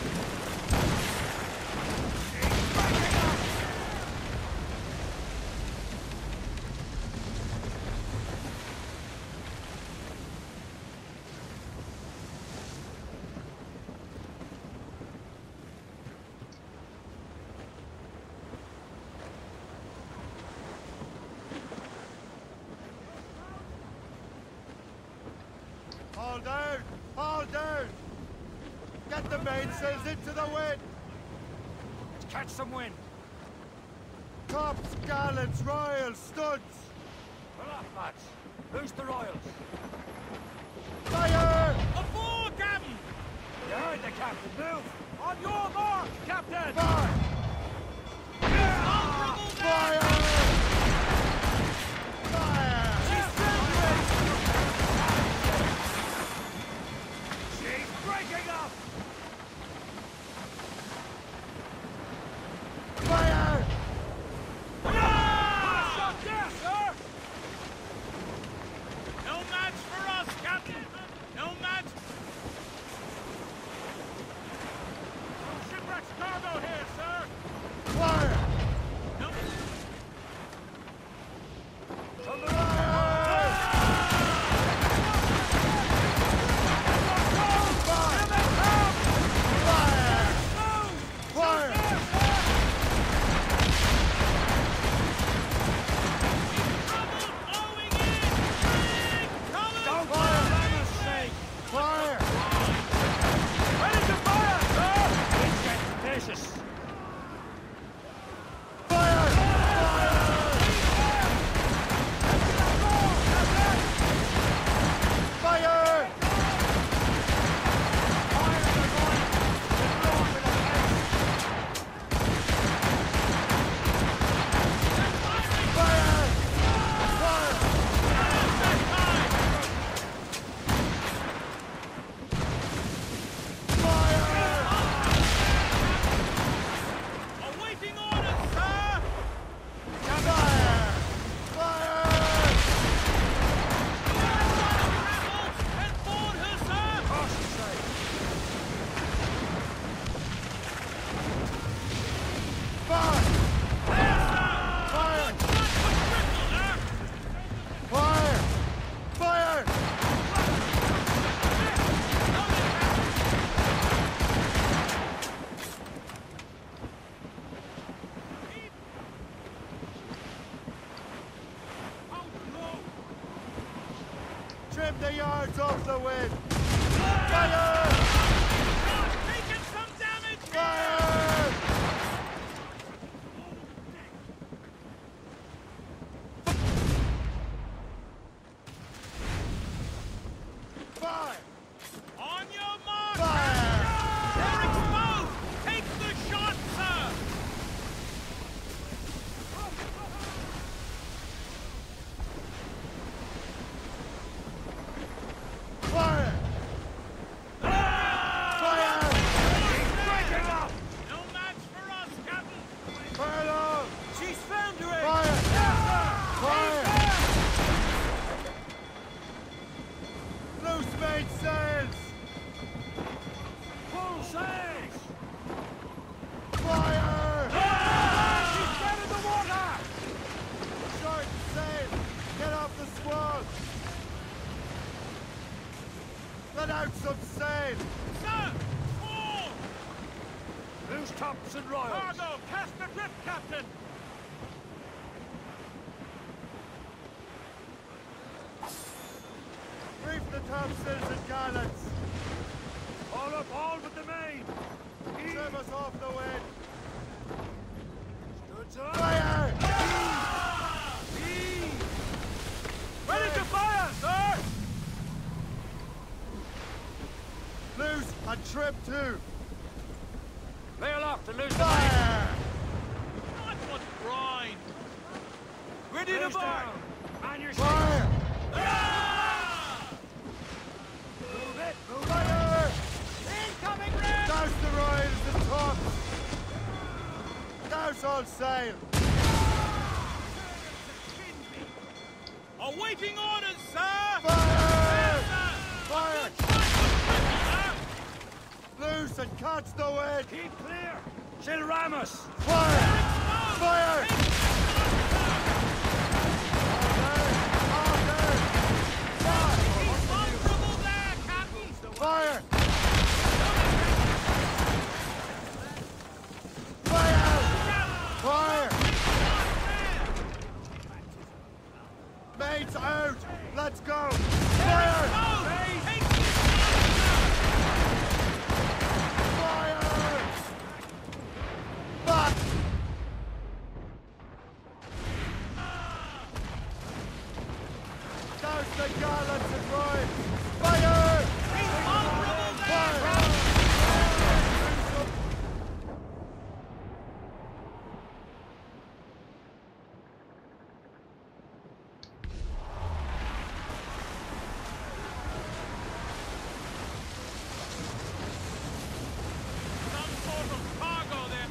Haul down! Haul down! Get the mainsails into the wind! Let's catch some wind! Tops, gallants, royals, studs! Pull up, lads! Loose the royals! Fire! Aboard, Captain! You heard the captain, move! On your mark, Captain! Fire! Fire! Fire! She's breaking up! Fire! Shot there, sir! No match for us, Captain! No match! Shipwreck's cargo here, sir! Fire! No. From the Fire! Trouble blowing in! Don't fire, for sake! Fire! Ready to fire, sir! It's getting vicious! Fire! Fire! Fire! Awaiting orders, sir! Fire! Fire! And board her, sir! Fire! Fire! Fire! Fire! Trim the yards off the wind! Fire! Taking some damage! Fire! Fire! On your mark! Fire! They're exposed! Take the shot, sir! Fire! Loose tops and royals. Cargo, cast the grip, Captain! Reef the topsails and gallants. All up, all but the main. Trim us off the wind. Studs up. Fire! Ready to fire, sir! Loose and trim too. Lay aloft and loose the Fire! Not one brine! Ready to fire! Man your Fire! Move it, move it! Fire! Incoming red! Douse the royals and tops. Douse all sail. Awaiting orders, sir! Fire! Fire! Fire! Loose and catch the wind. Keep clear! She'll ram us! Fire! Fire! All down! Comfortable there, Captain! Fire! Fire! Fire! Mates out! Let's go! Fire! Fire! Back! Douse the gallants and royals! Fire! Fire! Some sort of cargo there.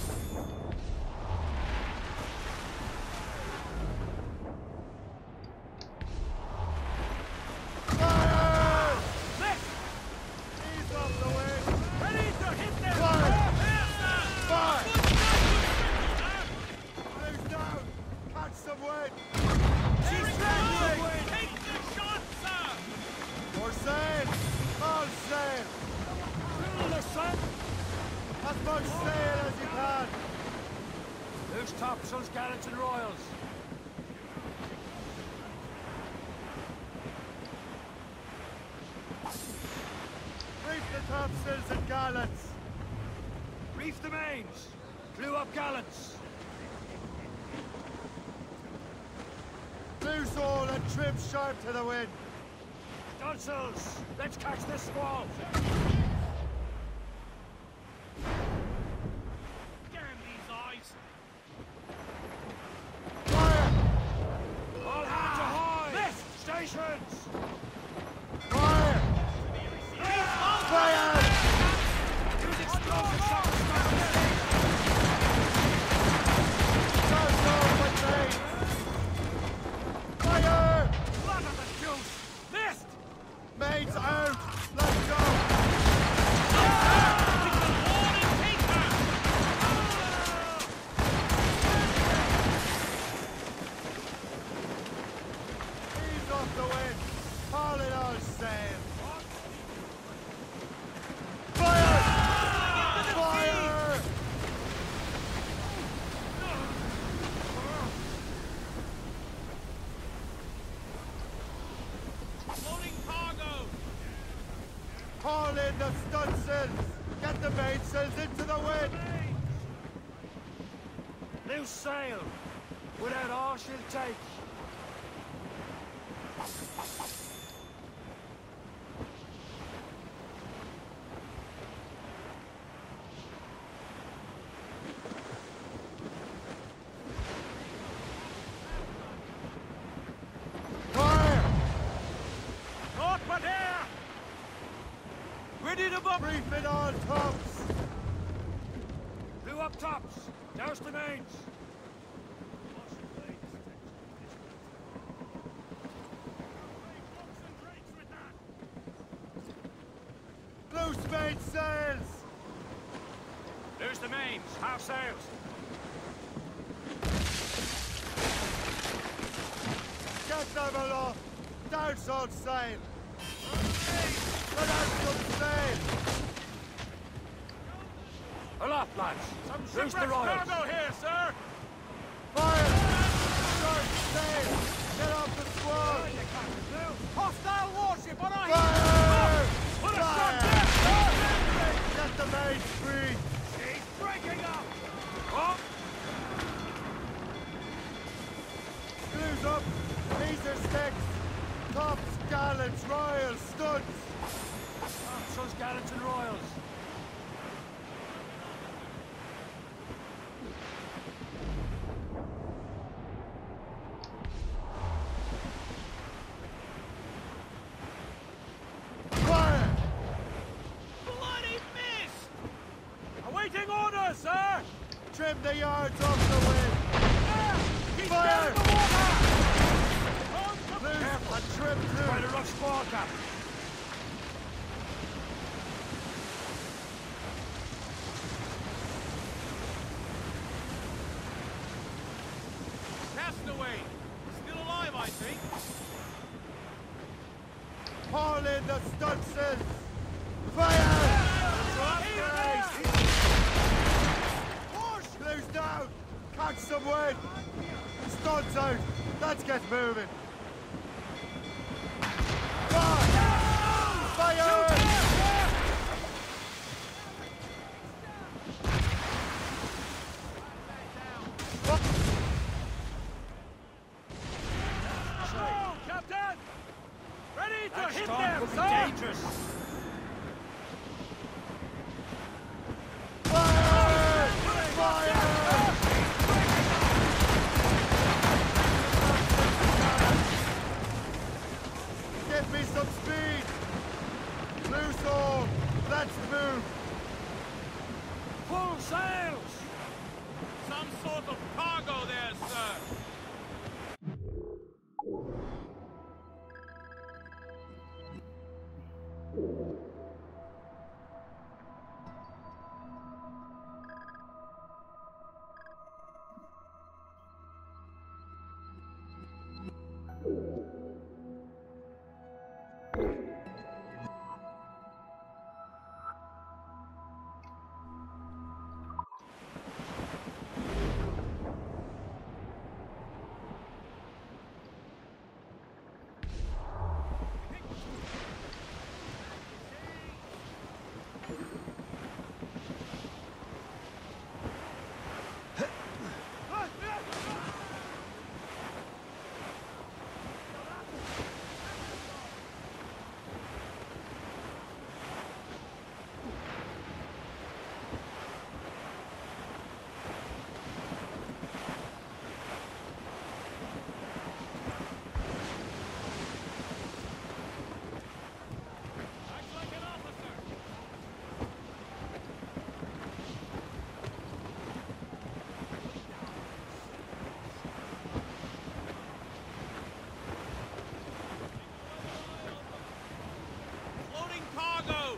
Fire! Left! Ease off the wind! Ready to hit them! Fire! Fire! Fire! Loose down! Catch some wind! She's ready! Take the shot, sir! More sail! All sail! Fill the sun! As much sail as you can! Loose topsails, gallants and royals! Reef the topsails and gallants! Reef the mains! Clew up gallants! Loose all and trim sharp to the wind! Stunsails! Let's catch this squall! Damn these eyes! Fire! All hands ahoy! Lift! Stations! Fire! Fire! Use explosive shock to stop the Douse all with main! Fire! blood of the juice! Missed! Mates out! Let's go! Ease off the wind! Haul it all sail! Fire! Fire! Loading cargo! Haul in the stunsails! Get the mainsails into the wind! Loose sail! Without all she'll take! Fire! Not but air! Ready to bump! Brief it all tops! Blew up tops! Douse the mains! Loose mainsails! Loose the mains! Half sails! Get them aloft! Douse all sail! Let out some sail! Aloft, lads! Some Who's the shipwrecked royals? cargo here, sir! Fire! Start sail! Get off the squall! Hostile warship on our Fire! Put a Fire! shot there, sir! Get the mains free! She's breaking up! Oh, Screws up! These are sticks! Tops, gallants, royals, studs! So's gallants and royals. Fire! Bloody missed! awaiting orders, sir! Trim the yards off the wind! He's Fire! down in the water! On to Loose and trim Quite a too! rough squall, Captain. Castaway! Still alive, I think. Haul in the stunsails! Fire! Push! Loose down! Catch some wind! Studs out! Let's get moving! Fire! Fire! Go, Captain! Ready to That hit storm them, could be sir! dangerous. Fire! Fire! Give me some speed! Loose all! Let's move! Full sails! Some sort of cargo there, sir. Floating cargo.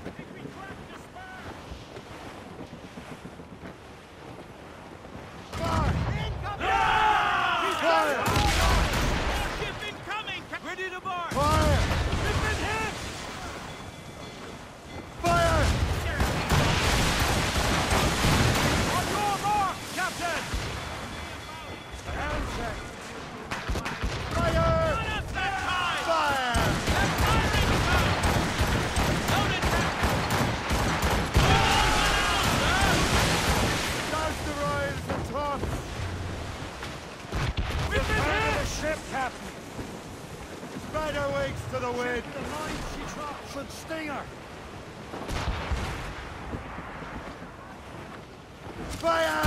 Fire! Ship incoming. Ready to board. Fire! Fire! On your mark, Captain! Fire! Fire! Douse the royals and tops! Ship, Captain. Spread her wings to the wind! The line she dropped should sting her. Fire!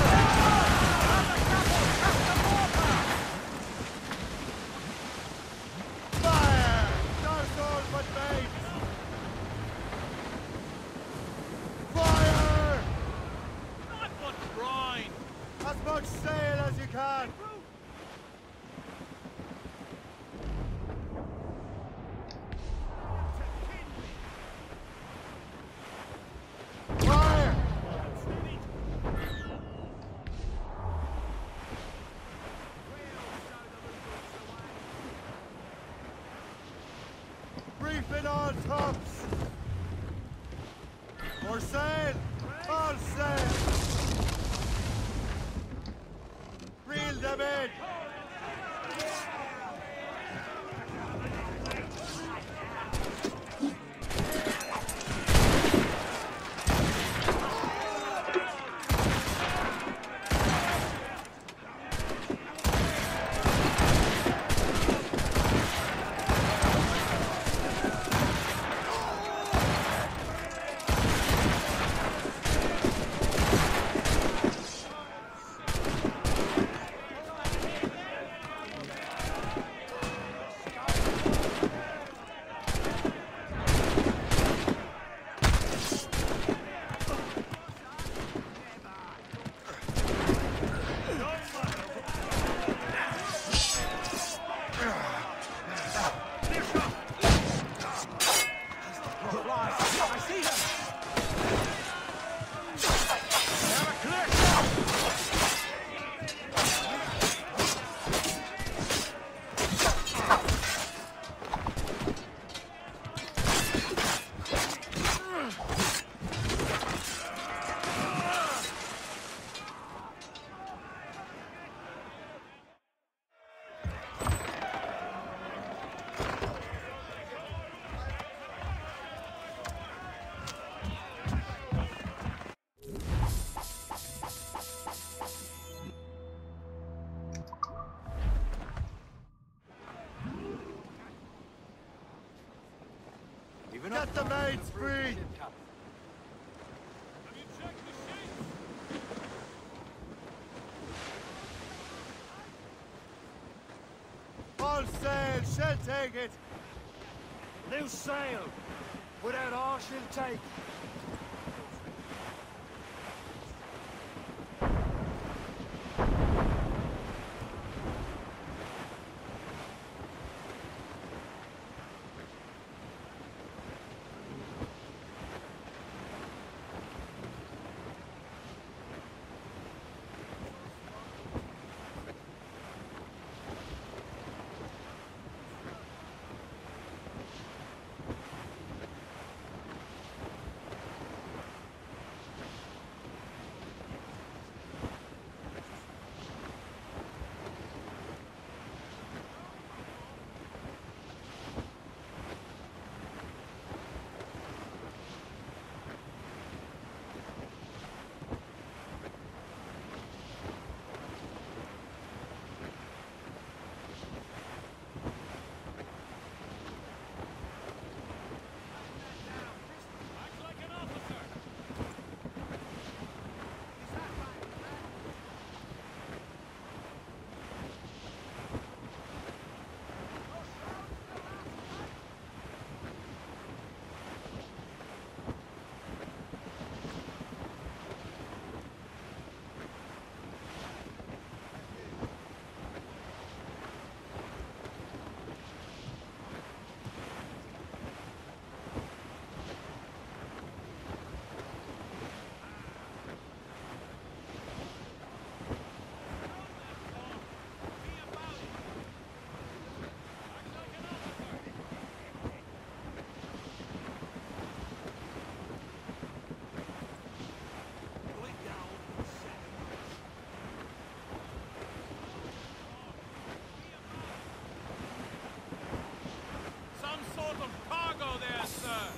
Fire! Douse all but mates! Fire! Not but brine. As much sail as you can! Fire! Reefing all tops! More sail! All sail! Get the maids free! Have you checked the sheets? All sail, she'll take it! Loose sail! Without all she'll take. Act like an officer. Some sort of cargo there, sir.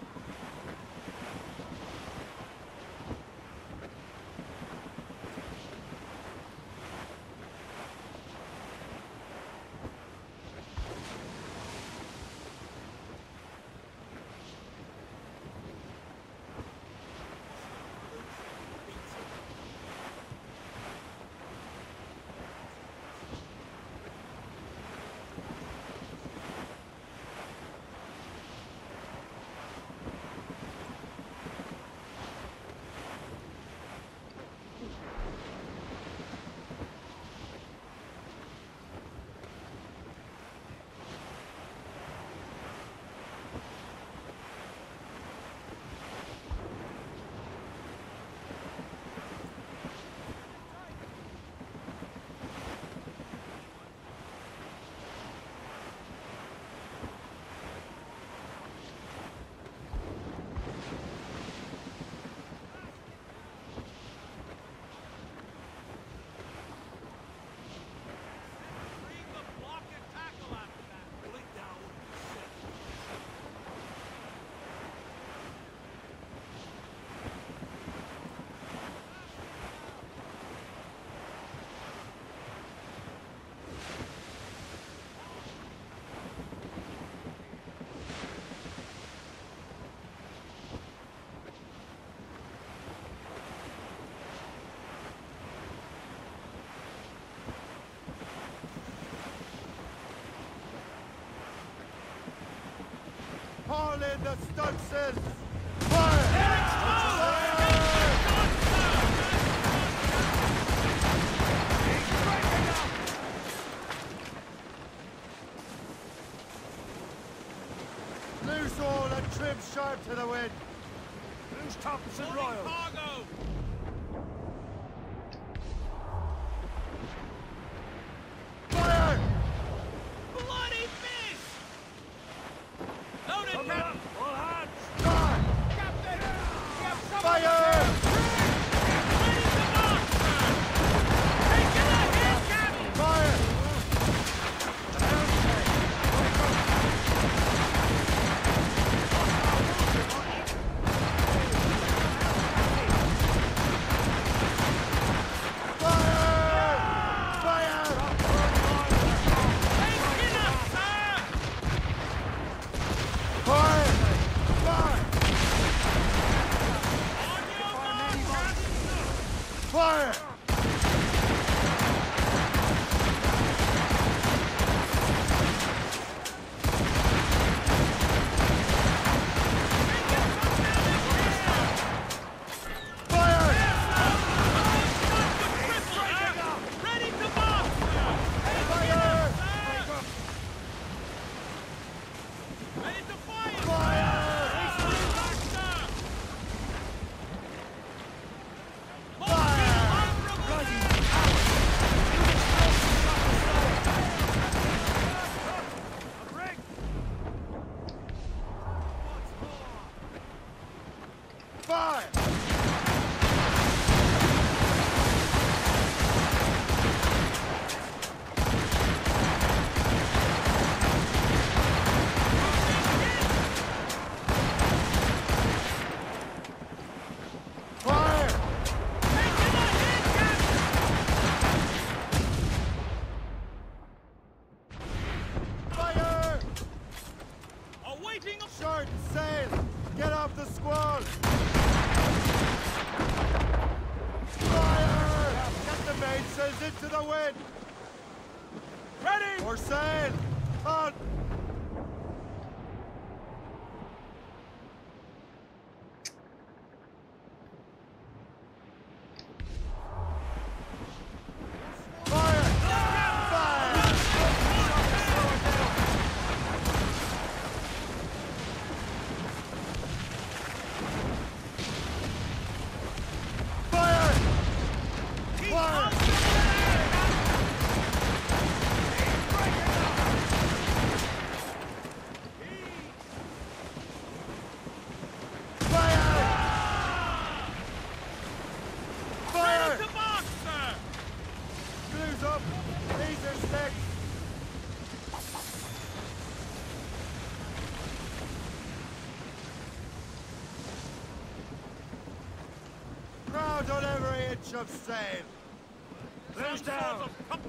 Bring the block and tackle after that. Pull it down. Haul in the stunsails! Fire! Loose all and trim sharp to the wind! Loose tops and Loading royals. cargo. Fire! Bloody fish! Loaded, Coming Captain. up, all hands. Charge! Fire! Short sail! Get off the squall! Fire! Get the mainsails into the wind! Ready! Or sail! On! Crowd on every inch of sail! Close down!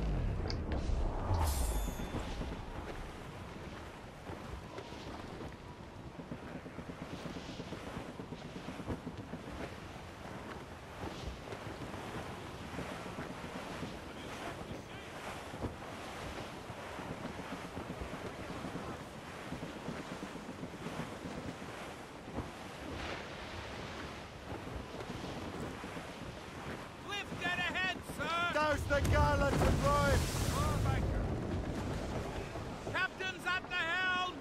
Douse the gallants and ride! Captain's at the helm!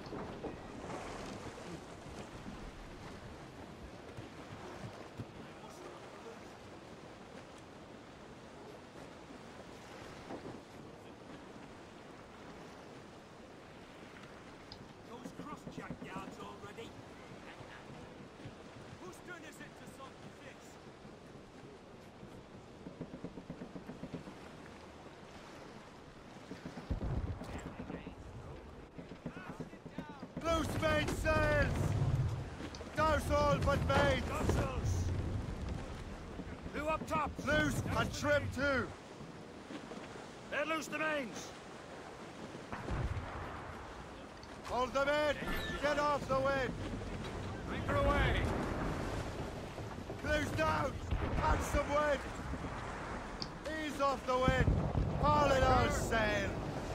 Those cross-jack yards already. Whose turn is it to sort this? Loose mainsails! Douse all but main! Muscles! Who up top? Loose and trim too! Let loose the mains! Hold them in! Get off the wind! Anchor away! Loose down! Add some wind! Ease off the wind! Haul it all sail!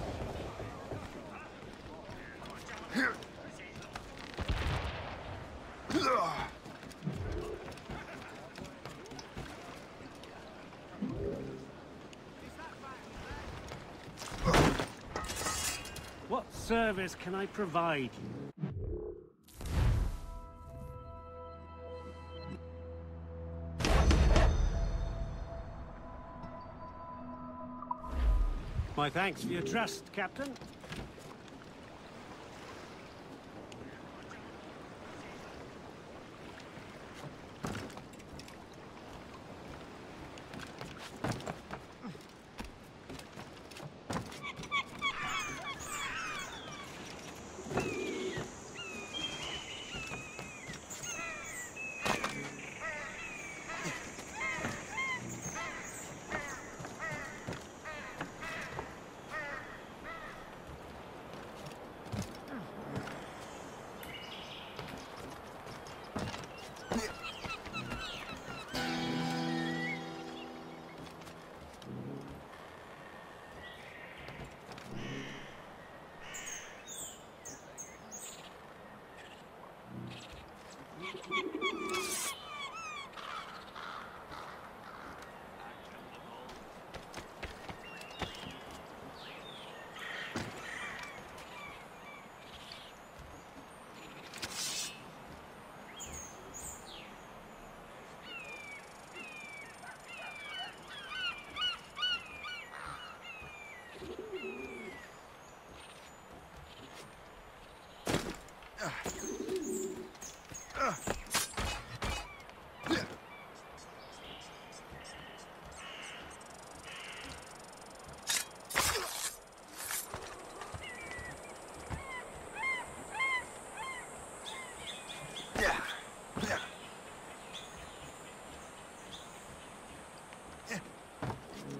What service can I provide you? My thanks for your trust, Captain.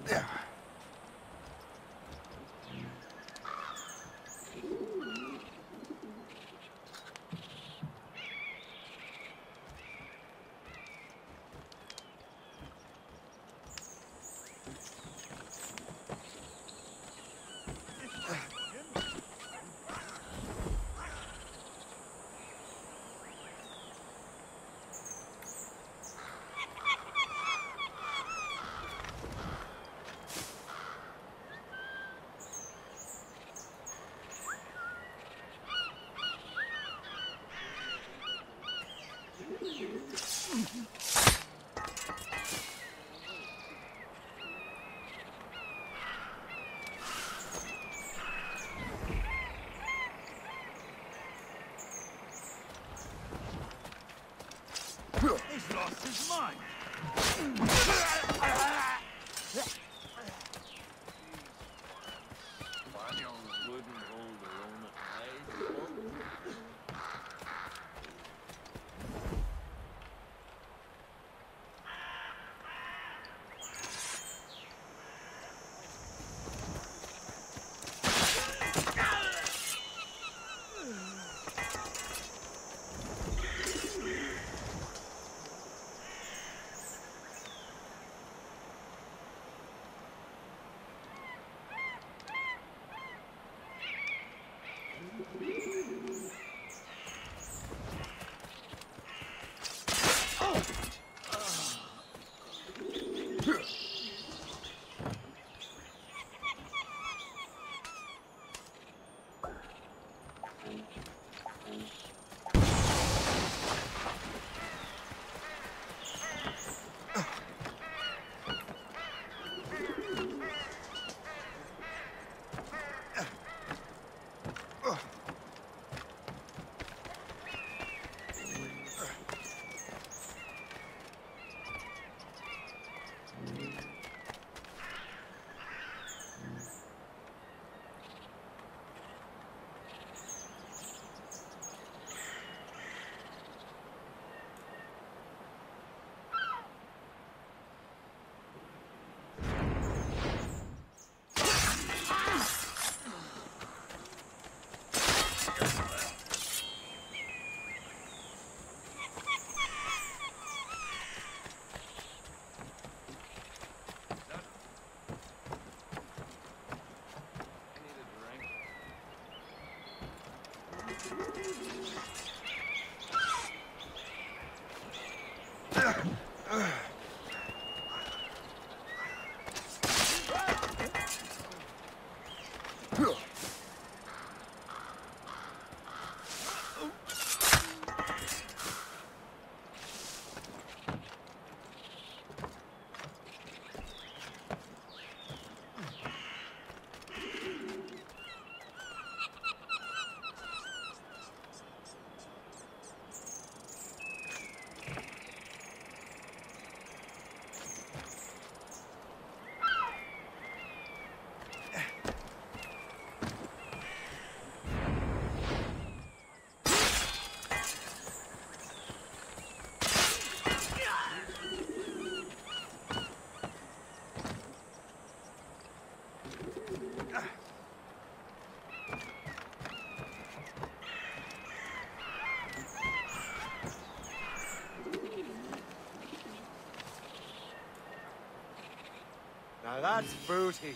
He's lost his mind. Spaniels wouldn't hold their own at night. Now that's booty.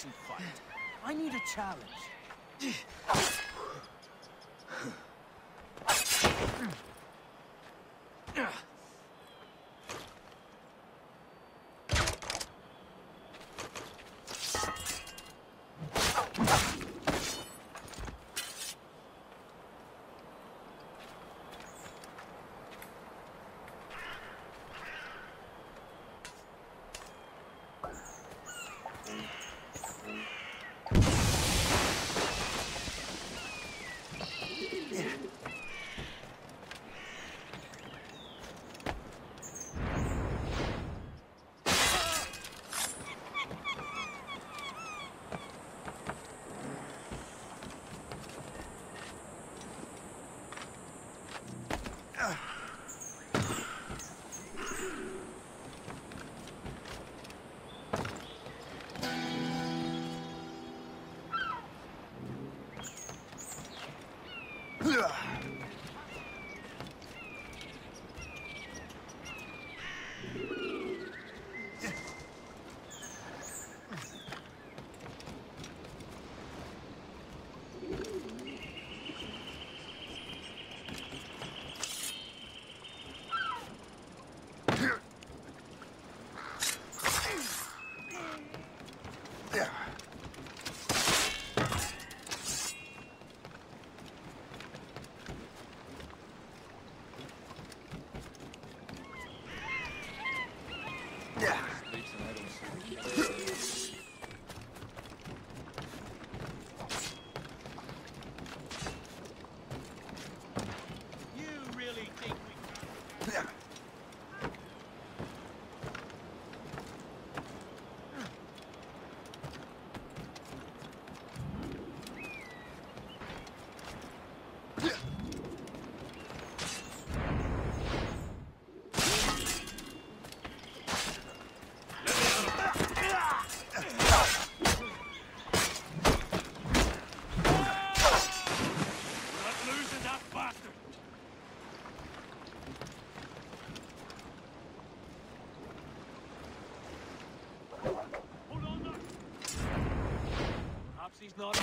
decent fight. I need a challenge. He's not.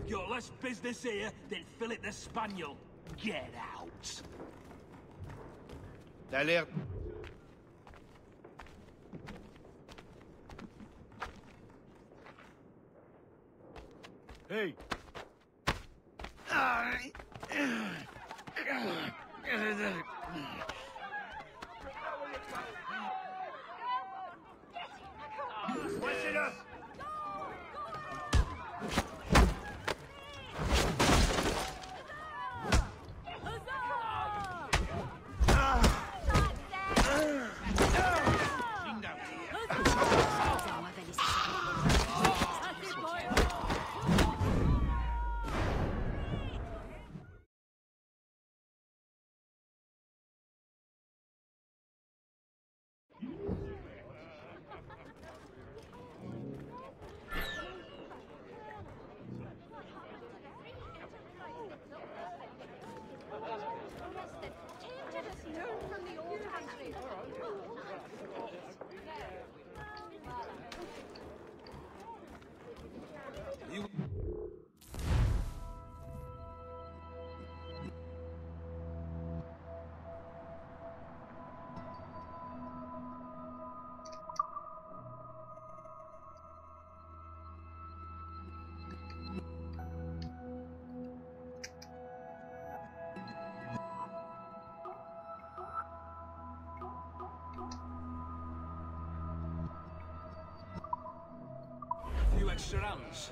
We've got less business here than Philip the Spaniel. Get out. T'as l'air... Hey! Listen up! A few extra hands.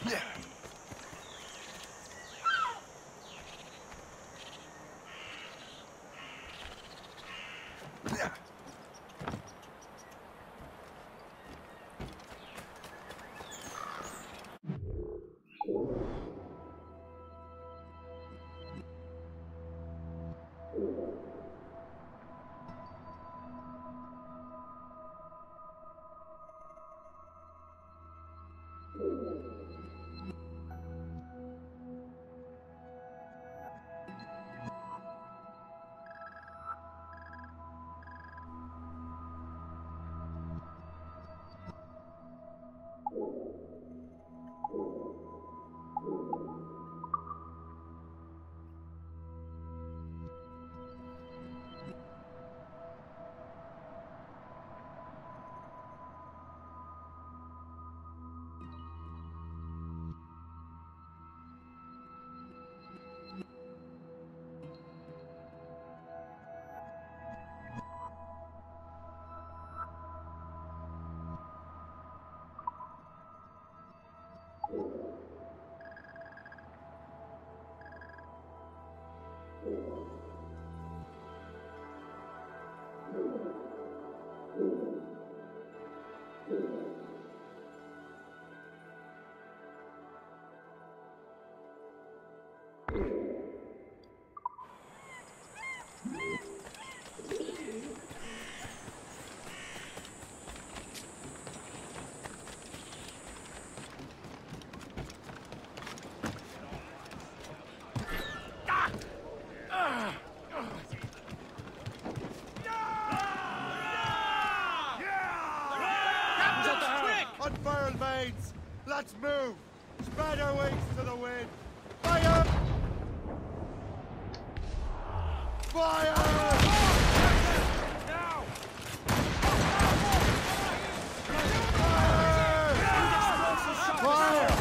Unfurled mains! Let's move! Spread our wings to the wind! Fire! Fire! Now! Fire!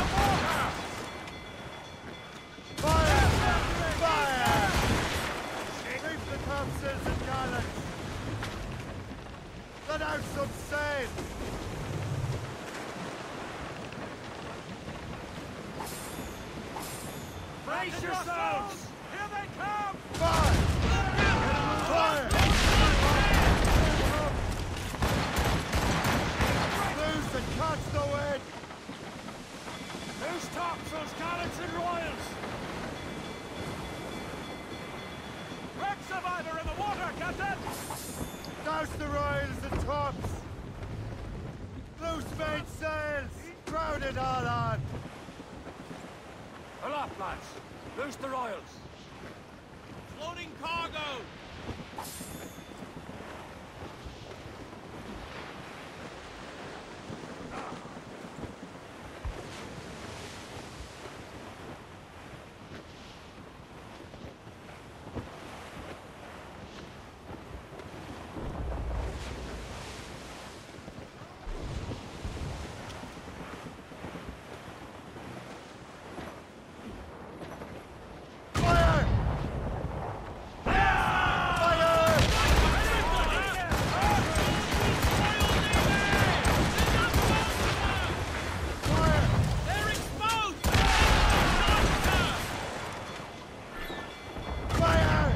Fire! Fire! Reef the topsails and gallants! Let out some sail! Brace yourselves! Here they come! Fire! Fire! Loose and catch the wind! Loose topsails, gallants and royals! Wreck survivor in the water, Captain! Douse the royals and tops! Loose mainsails! Crowd it all on! Aloft, lads! Loose the royals! Floating cargo! Fire! They're exposed! Fire!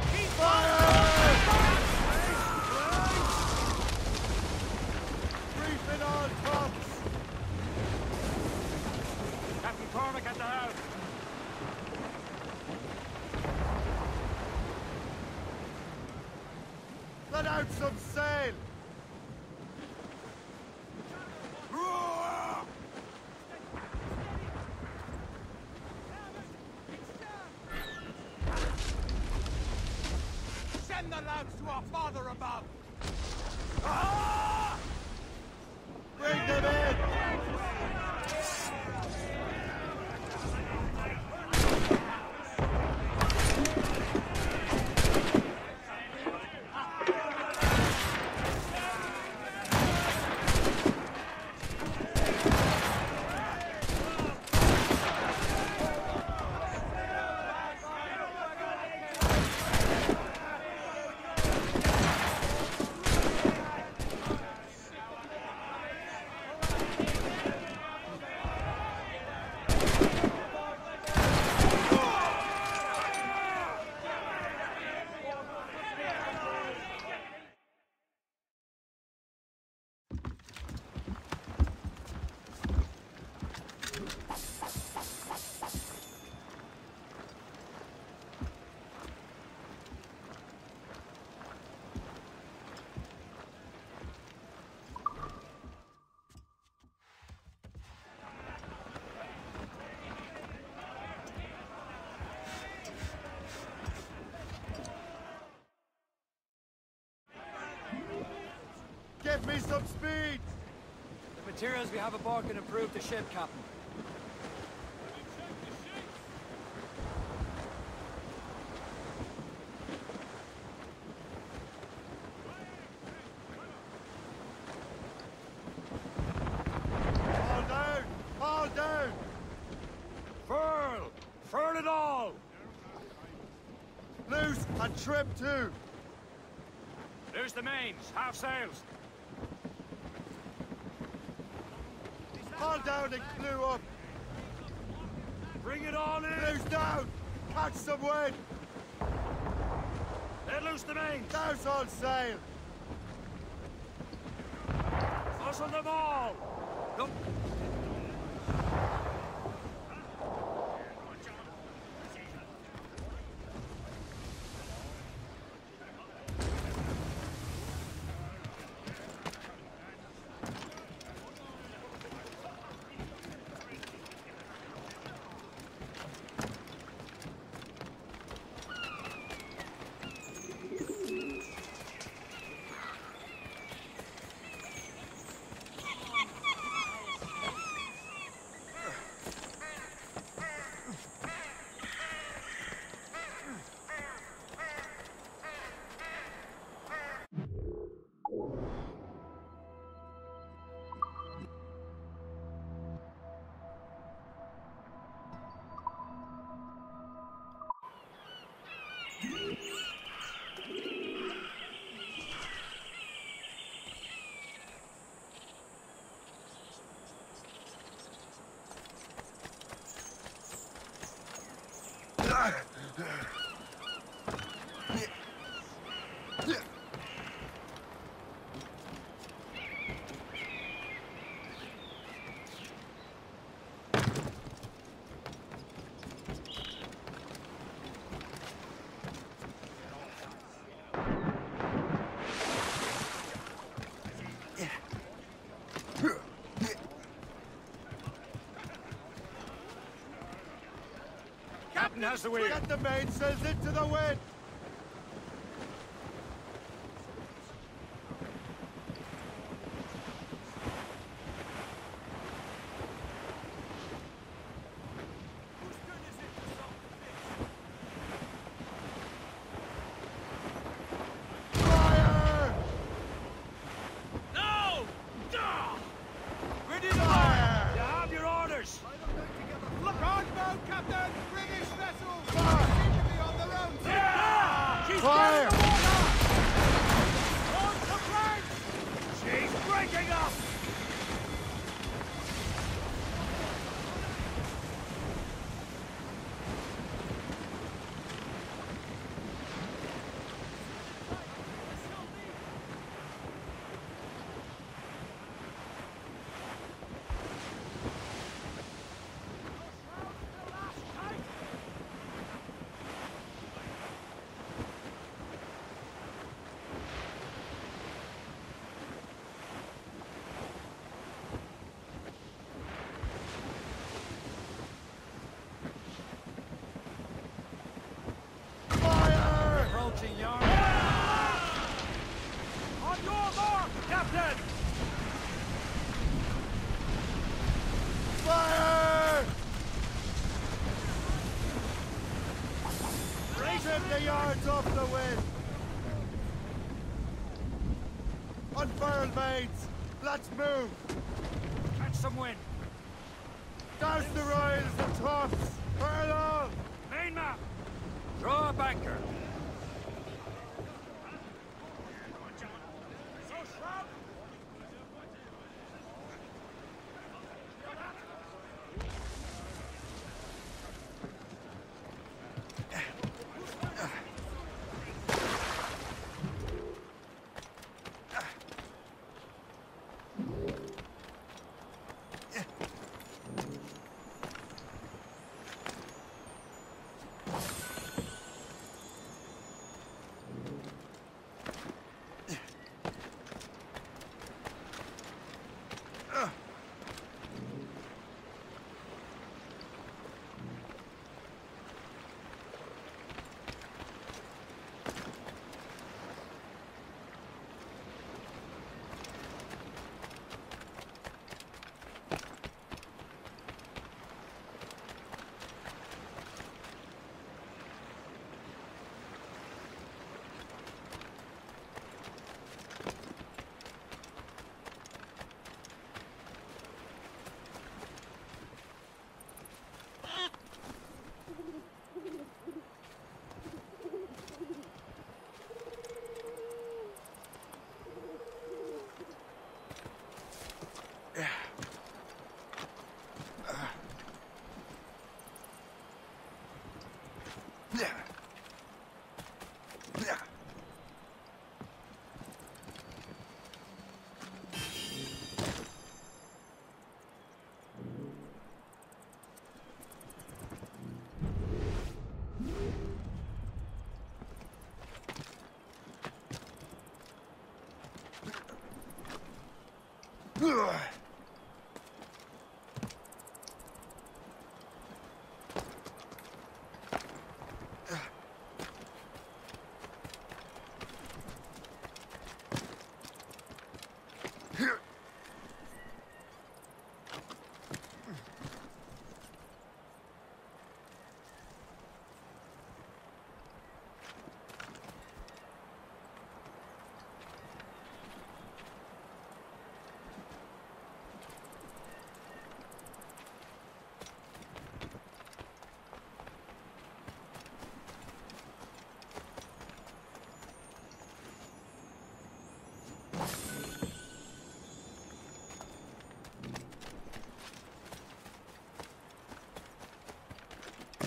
Reefing all tops! Captain Cormac at the helm! Let out some sail! Send the lads to our father above! Bring them in! some speed! The materials we have aboard can improve the ship, Captain. All down! All down! Furl! Furl it all! Loose and trim too! There's the mains, half sails. Haul down and clew up! Bring it all in! Loose down! Catch some wind! Let loose the mains! Douse all sail! Hustle them all! Look! Captain has the wheel. Get the mainsails into the wind! Fire! No! Ready to fire! You have your orders! Look on boat, Captain! British vessels! Fire! Seem to be on the road! Yeah! She's Fire! getting the water! On the flanks! She's breaking up! Fire! Approaching yard. On your mark, Captain! Fire! Race Trim the yards off the wind! Unfurl mains! Let's move! Catch some wind. Douse the royals and tops! Furl all! Main map. Throw up anchor.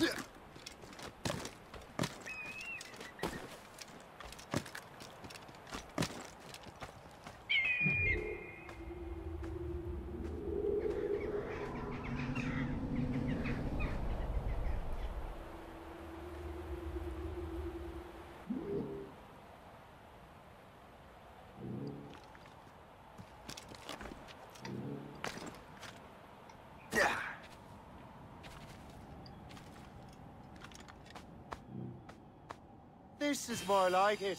This is more like it.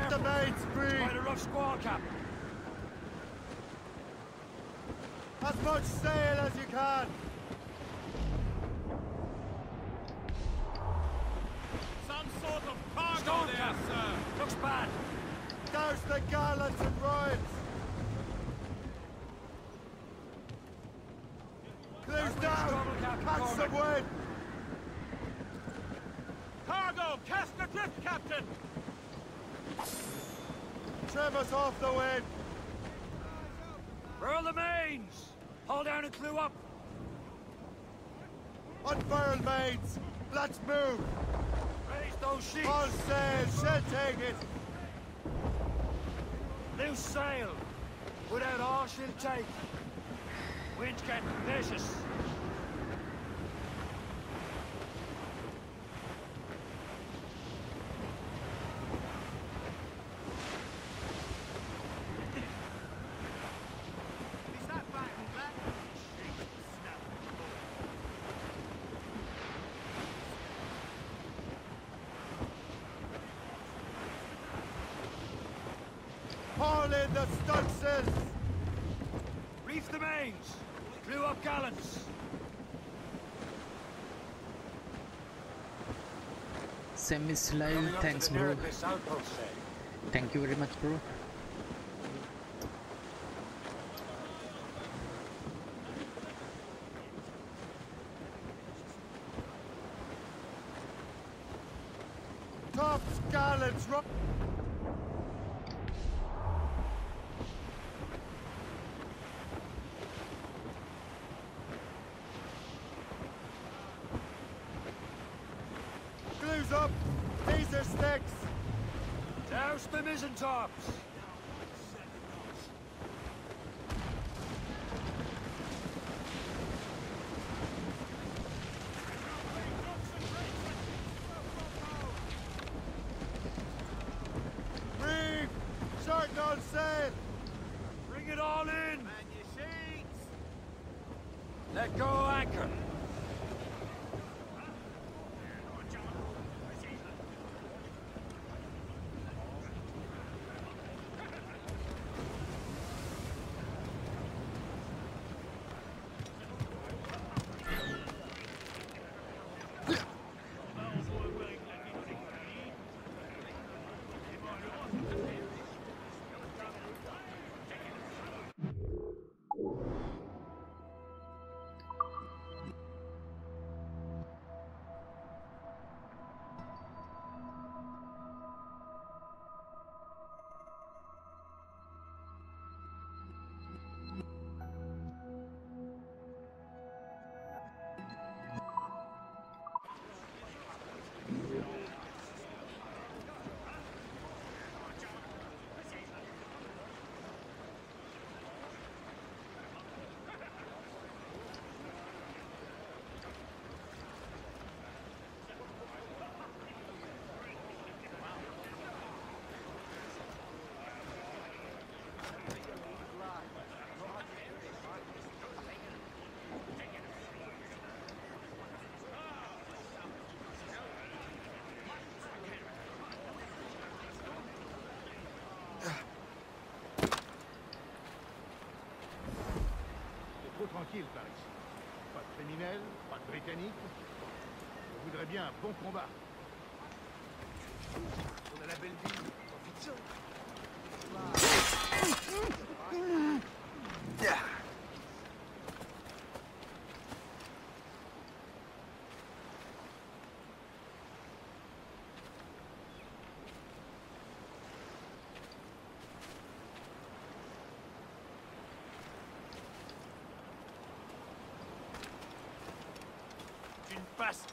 Set the mains free! Quite a rough squall, Cap. As much sail as you can! Some sort of cargo there, sir. Looks bad. Douse the gallants and royals! Clews down! Catch some wind! Cargo! Cast adrift, Captain! Trim us off the wind! Furl the mains! Hold down and clew up! Unfurl mains! Let's move! Raise those sheets! All sail! She'll take it! Loose sail! Put out all she'll take! Wind's getting vicious! Haul in the stunsails! Reef the mains! Clew up gallants! Sam is live. Thanks, bro. Thank you very much, bro. Tops, gallants, Glues up! These are sticks! Douse the mizzen tops! Reef! Shorten all sail! Bring it all in! Man, your sheets! Let go anchor! Trop tranquille par ici. Pas de criminels, pas de britanniques. Je voudrais bien un bon combat. On a la belle ville. Profite ça. Une passe!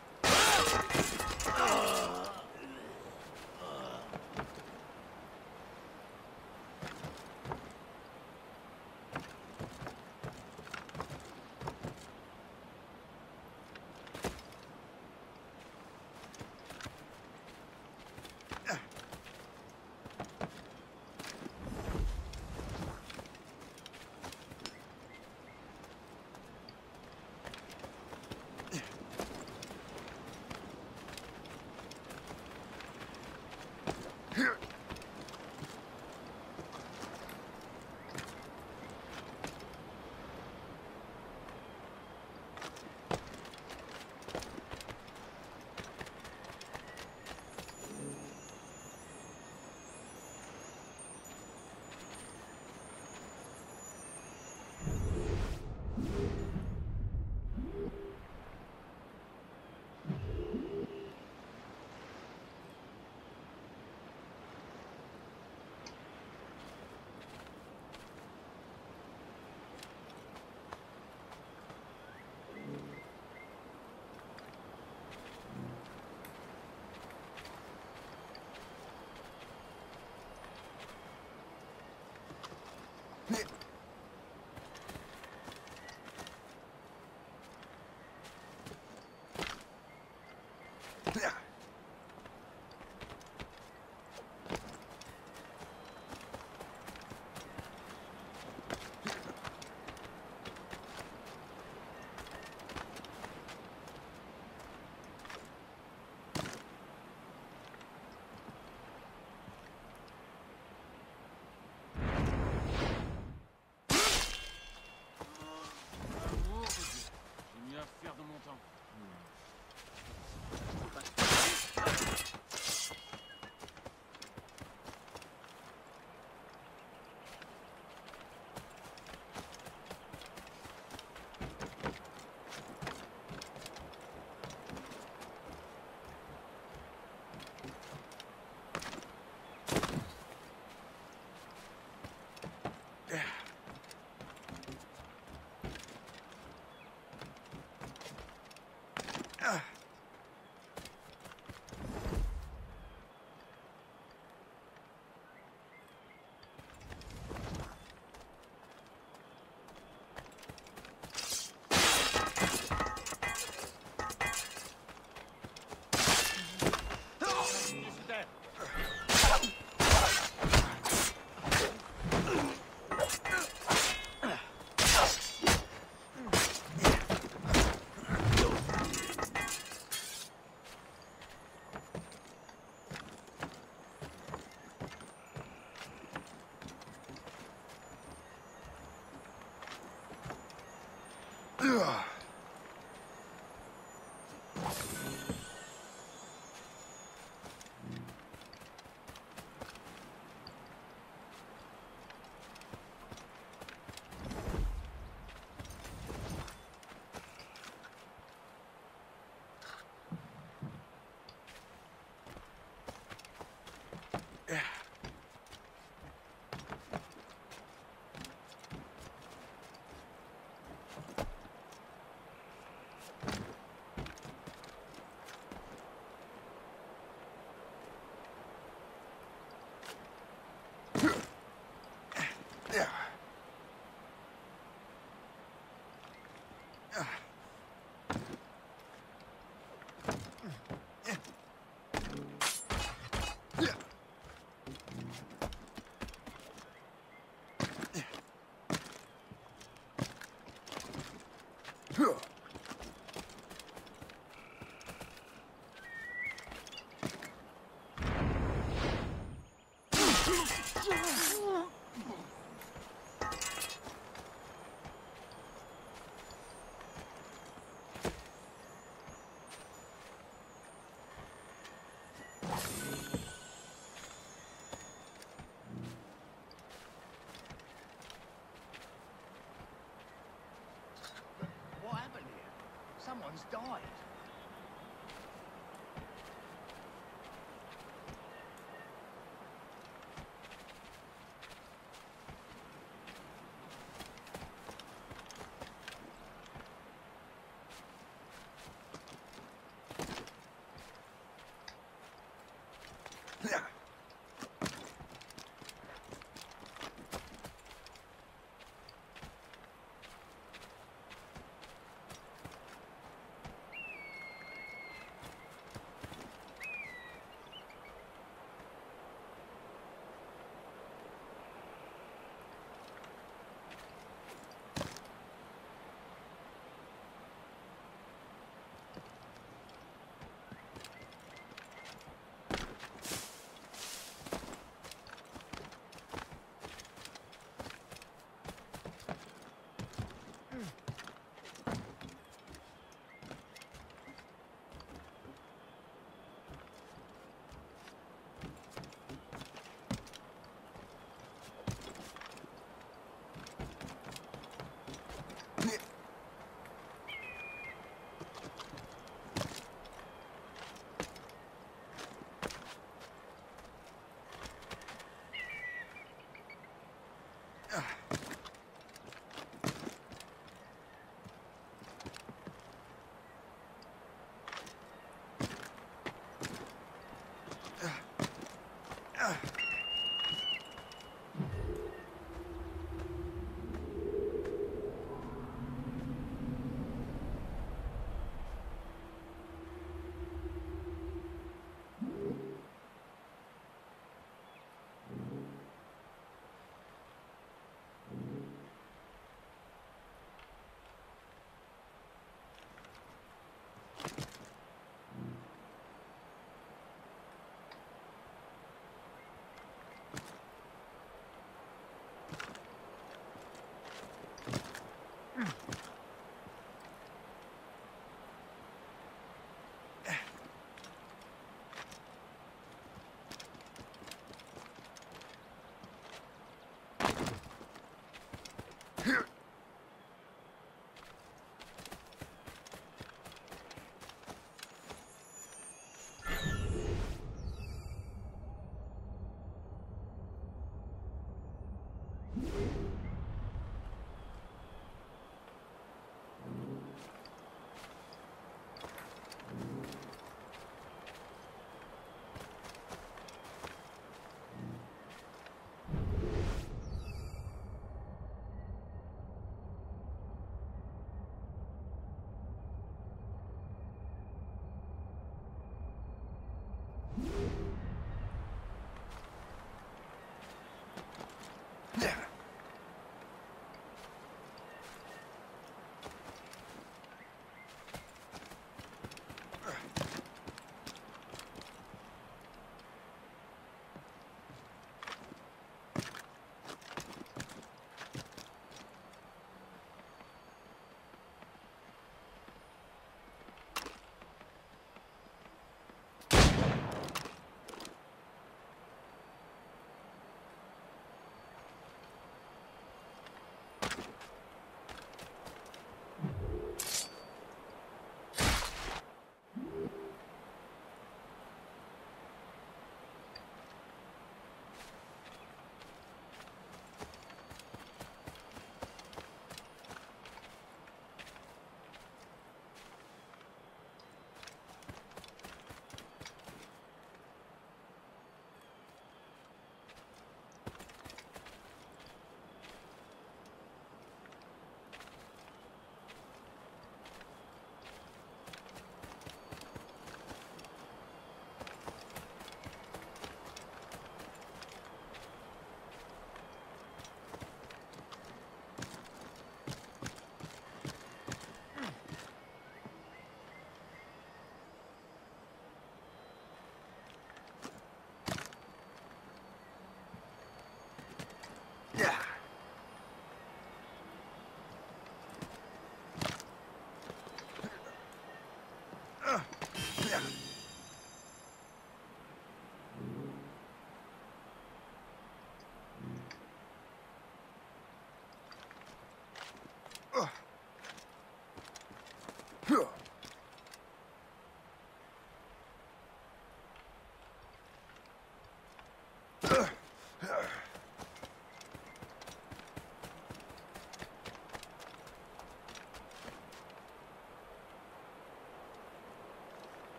What happened here? Someone's died.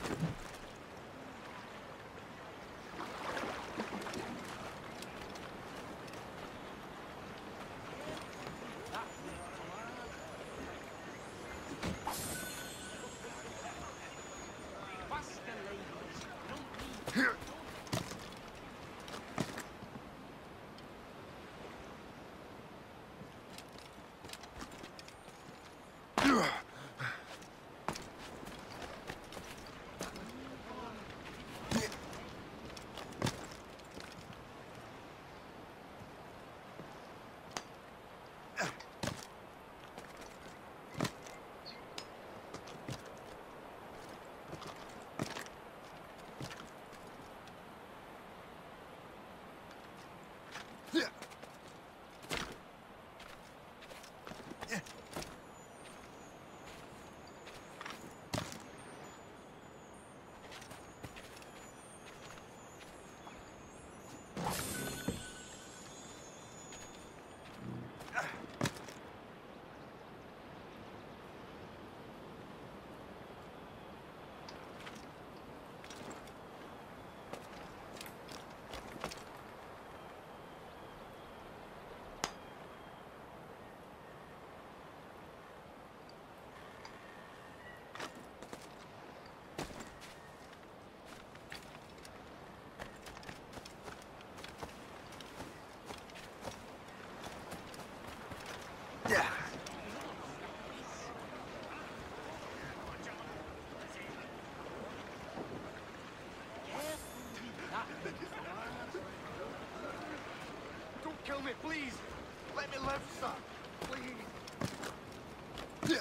Don't kill me, please! Let me live, sir! Please!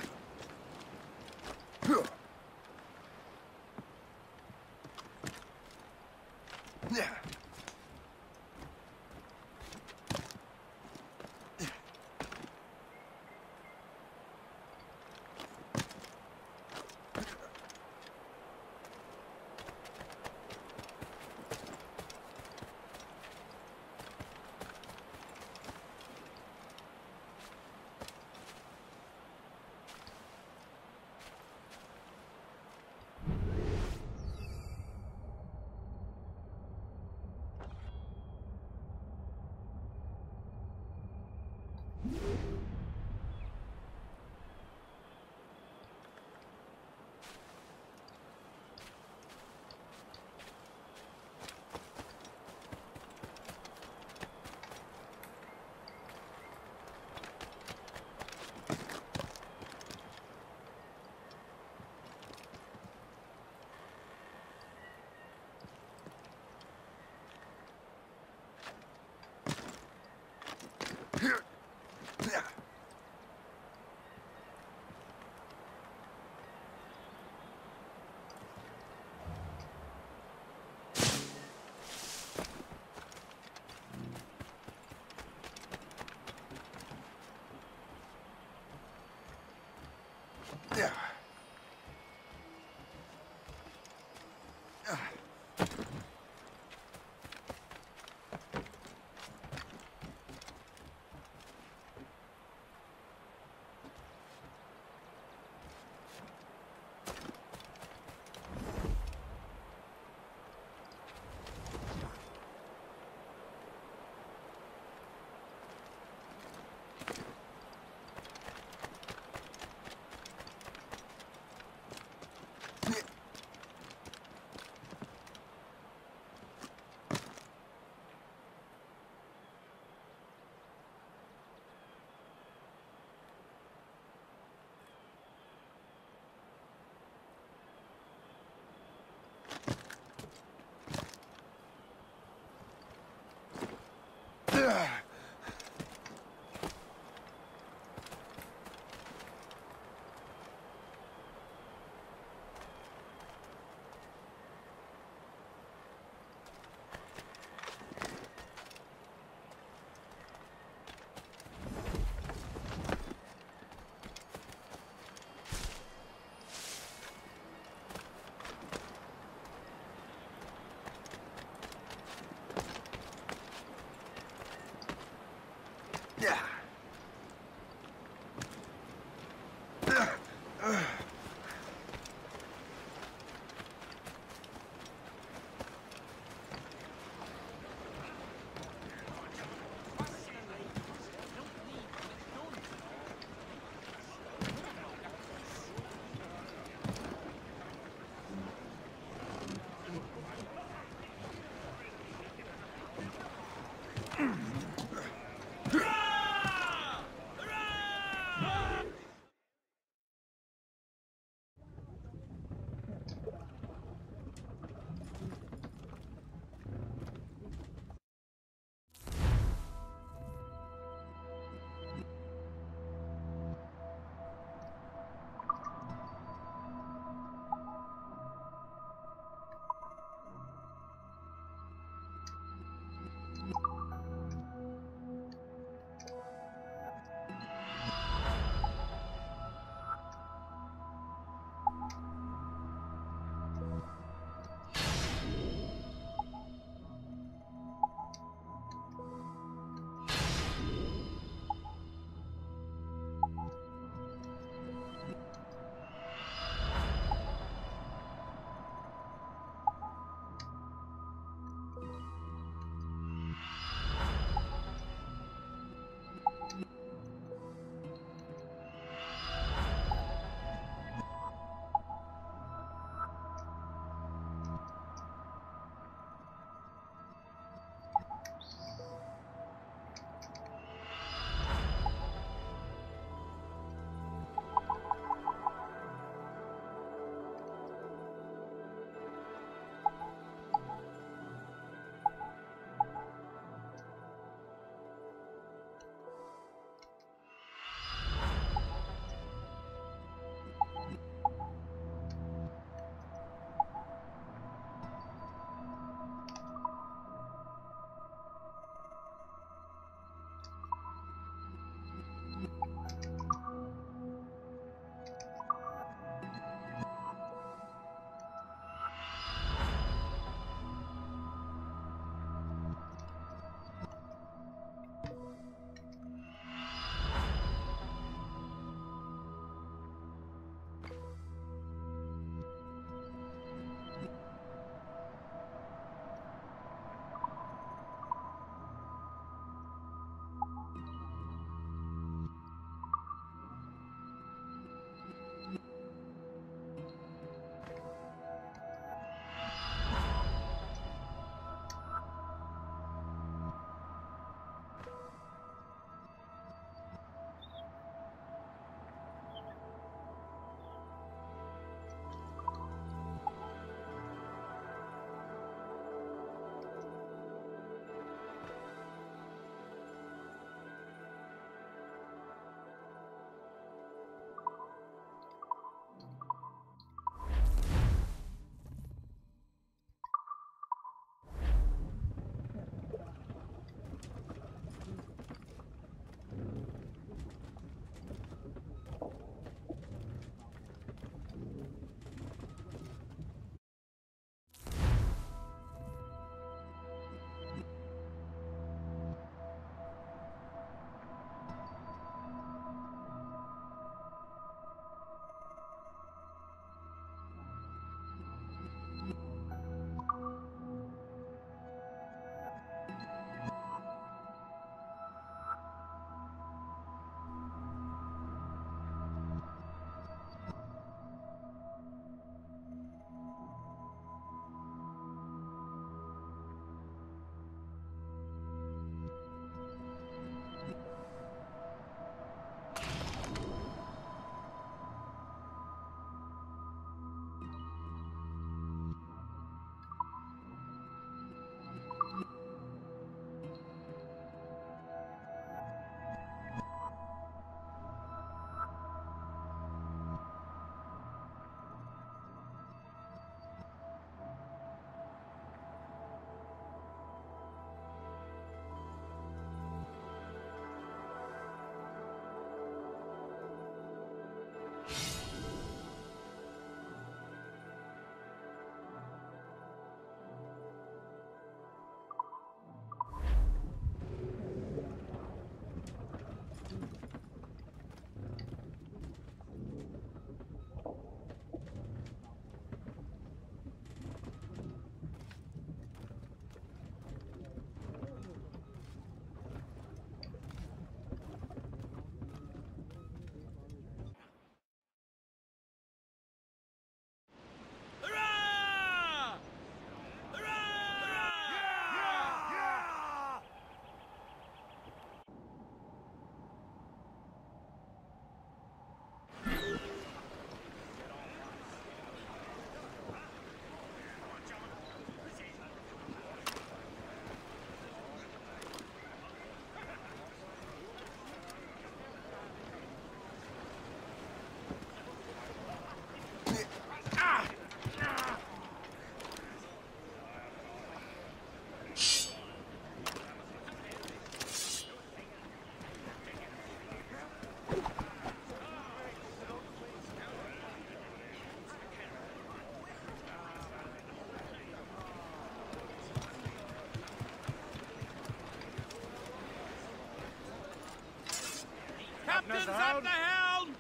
Captain's at the helm!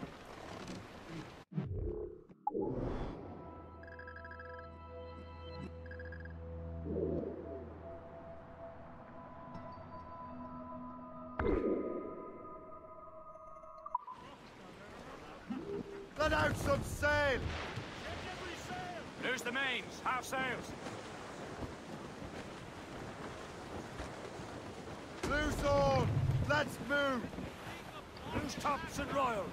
Let out some sail! Loose the mains, half sails. Loose all! Let's move! Loose tops and royals.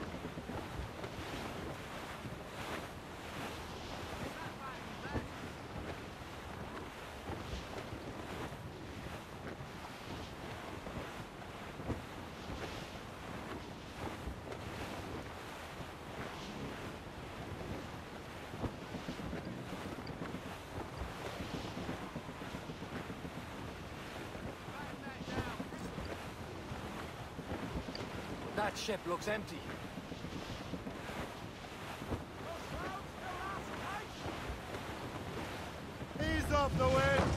That ship looks empty. Ease off the wind!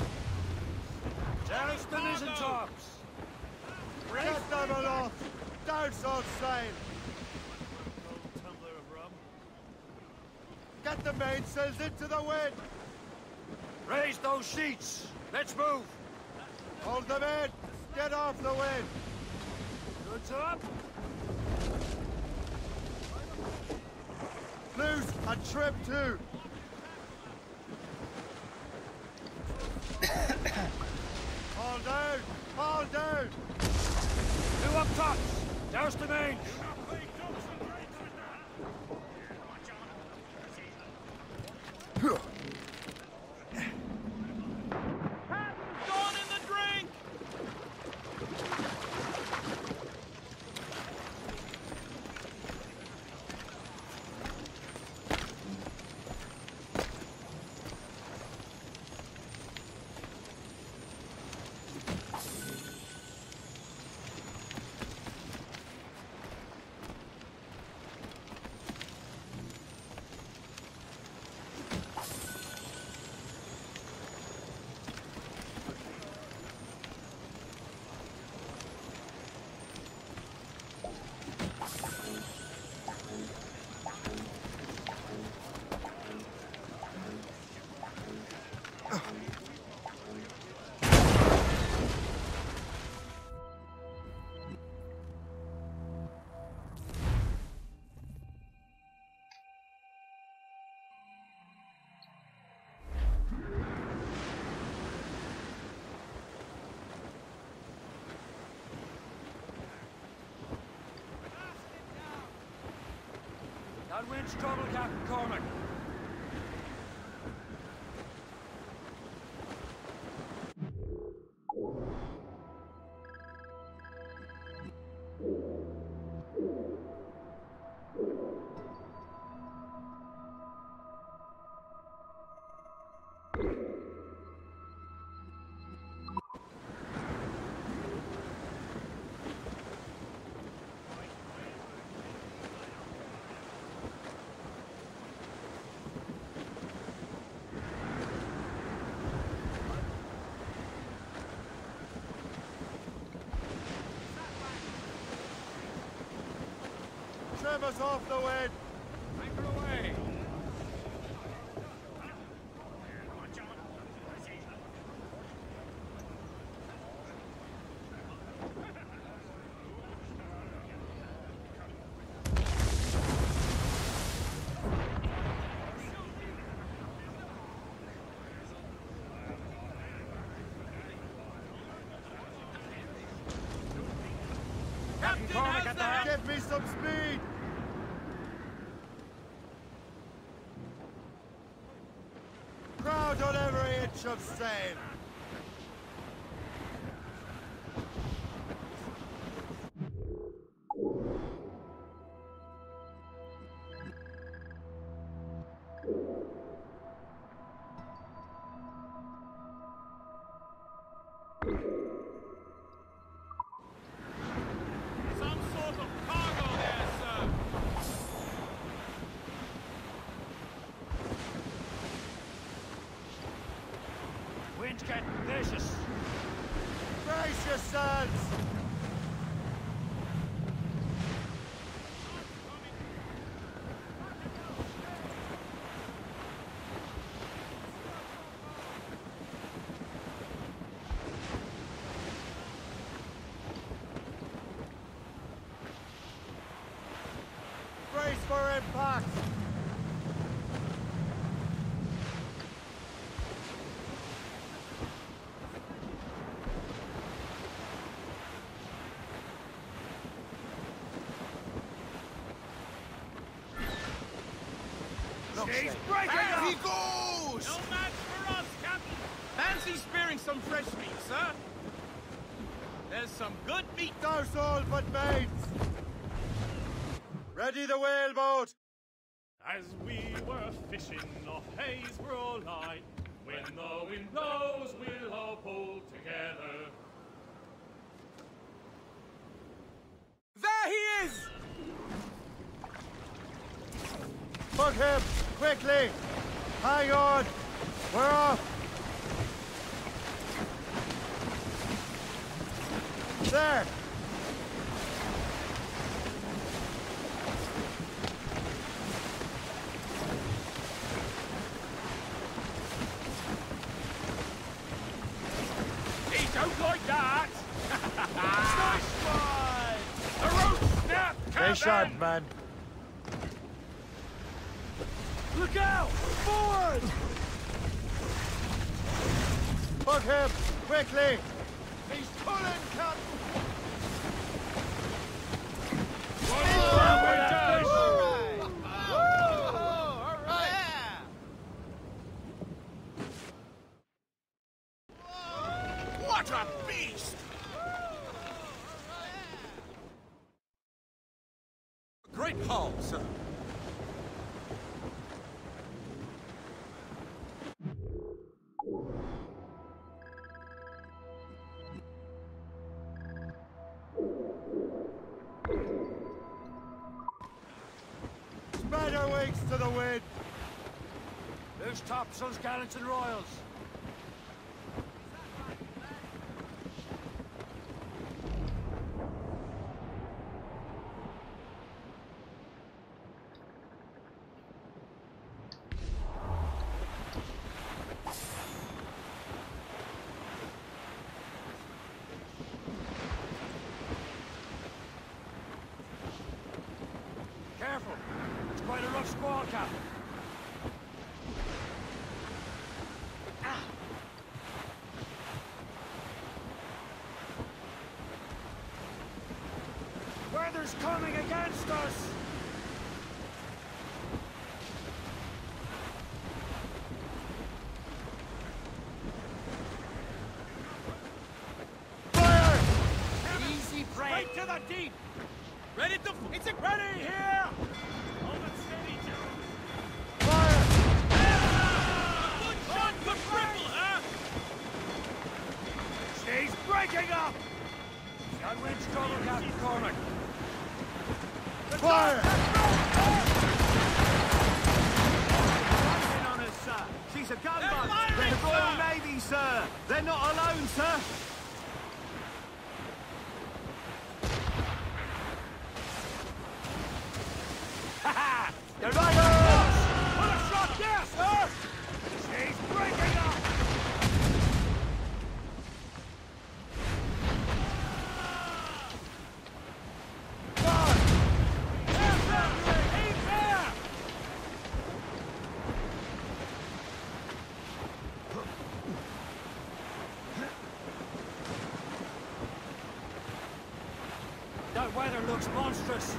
Douse the mizzen tops. Get them aloft! Douse all sail! Tumbler of rum. Get the mainsails into the wind! Raise those sheets. Let's move. Hold them in! Get off the wind! Goods up. Loose and trim too! Haul down! Haul down! Two up tops. Douse the mains. Gone in the drink! That wind's trouble, Captain Cormac. Trim us off the wind! Anchor away. Captain Cormac at the helm. Give me some speed! Crowd on every inch of sail! Some sort of cargo there, sir. Wind's getting vicious. Brace yourselves! he goes! No match for us, Captain! Fancy spearing some fresh meat, sir? There's some good meat. Douse all but mates! Ready the whaleboat! As we were fishing off Haysborough Light, when the wind blows, we'll all pull together. There he is! Bug him! Quickly! Hang on! We're off! There! He don't like that! Nice one! The rope snap, Stay Captain! sharp, man. Look out! Forward! Bug him! Quickly! He's pulling, Captain! What a beast! Great haul, sir. Spread our wings to the wind! Loose topsails, gallants and royals. Careful. It's quite a rough squall, Captain. Weather's coming against us! Fire! Easy break! Right to the deep! Ready to... It's a... Ready here! Hold it steady, Jones. Fire! Good shot, good cripple, huh? She's breaking up! Got wind trouble, Captain Cormac. Fire! On us, sir. She's a gunboat. They're the Royal Navy, sir. They're not alone, sir. Ha-ha! They're right on us! Put a shot there, sir! She's breaking up! That weather looks monstrous.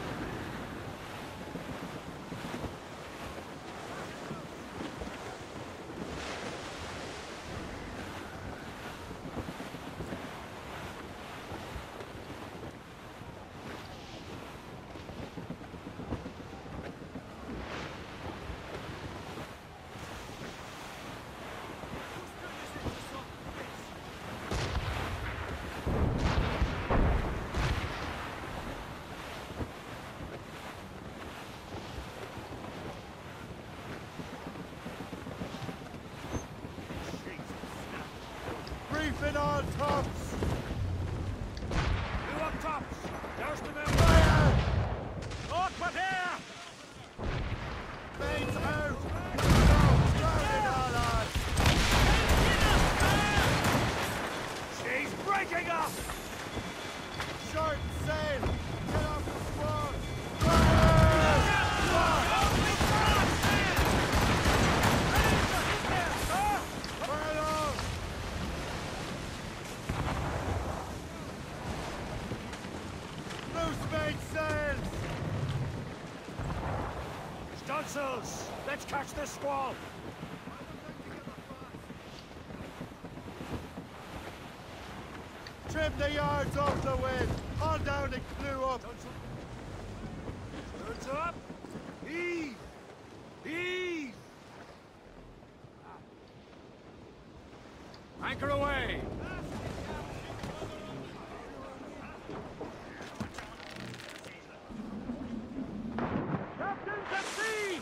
Briefing all tops! You up tops! There's the men! Fire! Look, but here! Mates out! Starting all on! She's breaking up! Short sail! Get off the squall! Fire along! Loose main sails! Let's catch this squall! Trim the yards off the wind! Haul down and clew up! Turns up! Heave! Heave! Anchor away! Captain's at sea!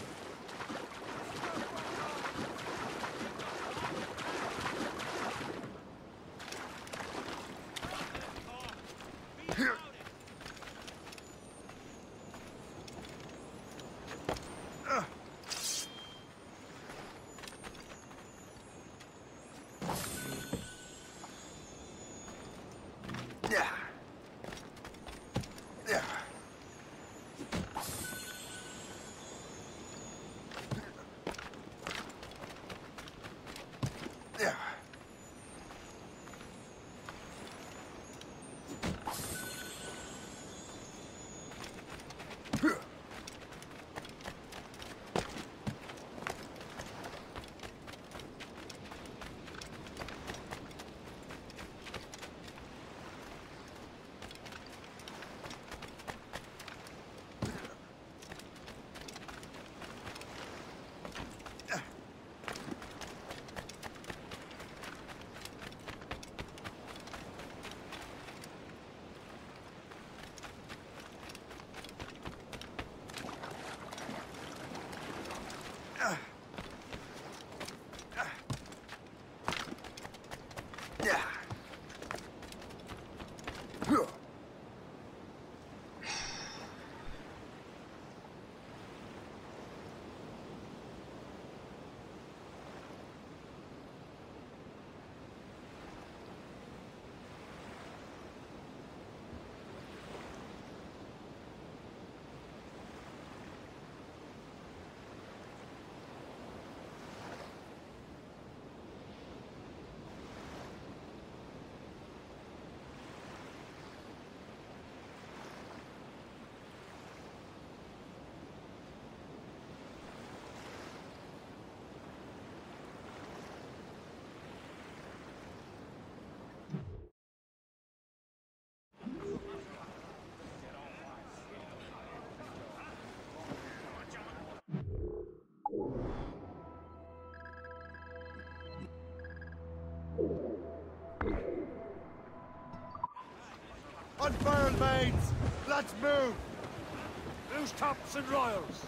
Unfurl mains! Let's move! Loose tops and royals!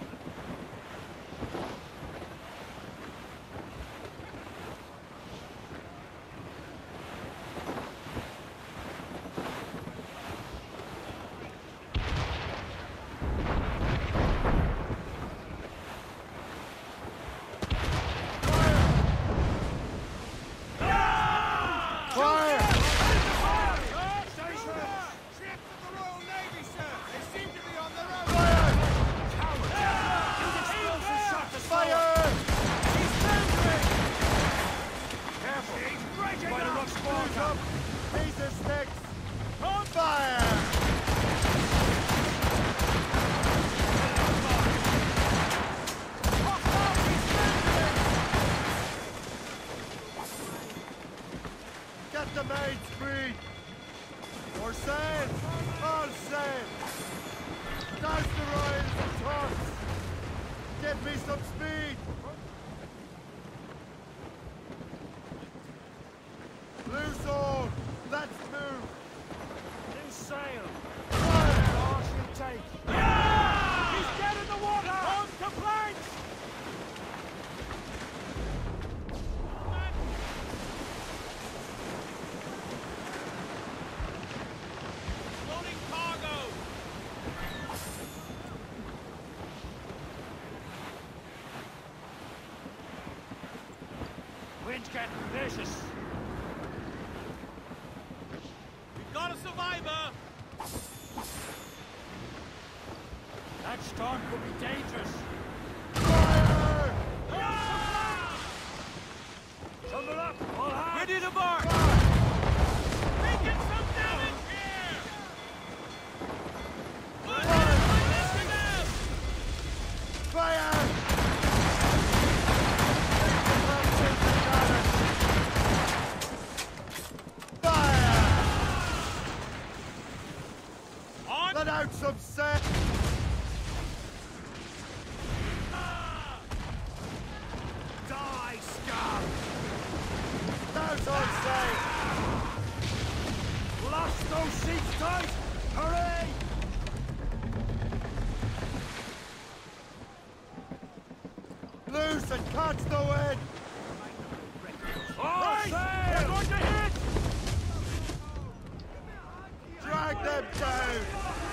Get the maids free! Or sail! All sail! Douse the royals and tops! Give me some speed! Loose all! Let's move! New sail! Fire! Arse you take! Yeah! He's dead in the water! On to planks! Loading cargo! Wind's getting vicious! We've got a survivor! That storm could be dangerous! Fire! Tumble up! All hands! Ready to bark! Making some damage here! Fire! those sheets tight! Hurry! Loose and catch the wind! All sail! We're going to hit! Drag them down!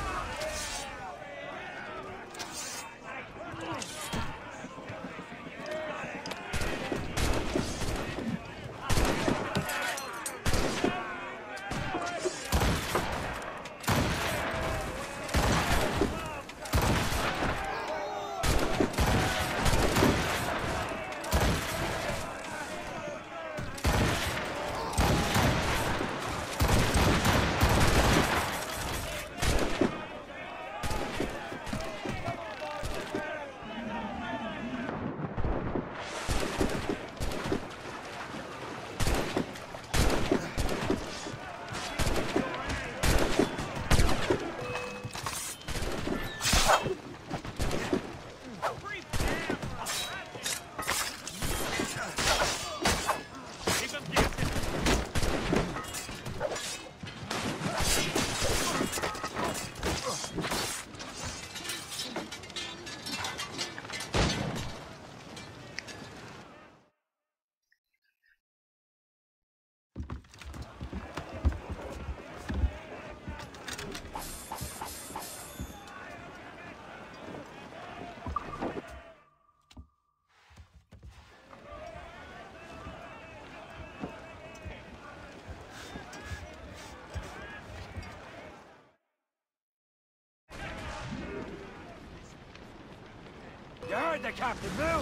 You heard the captain, move!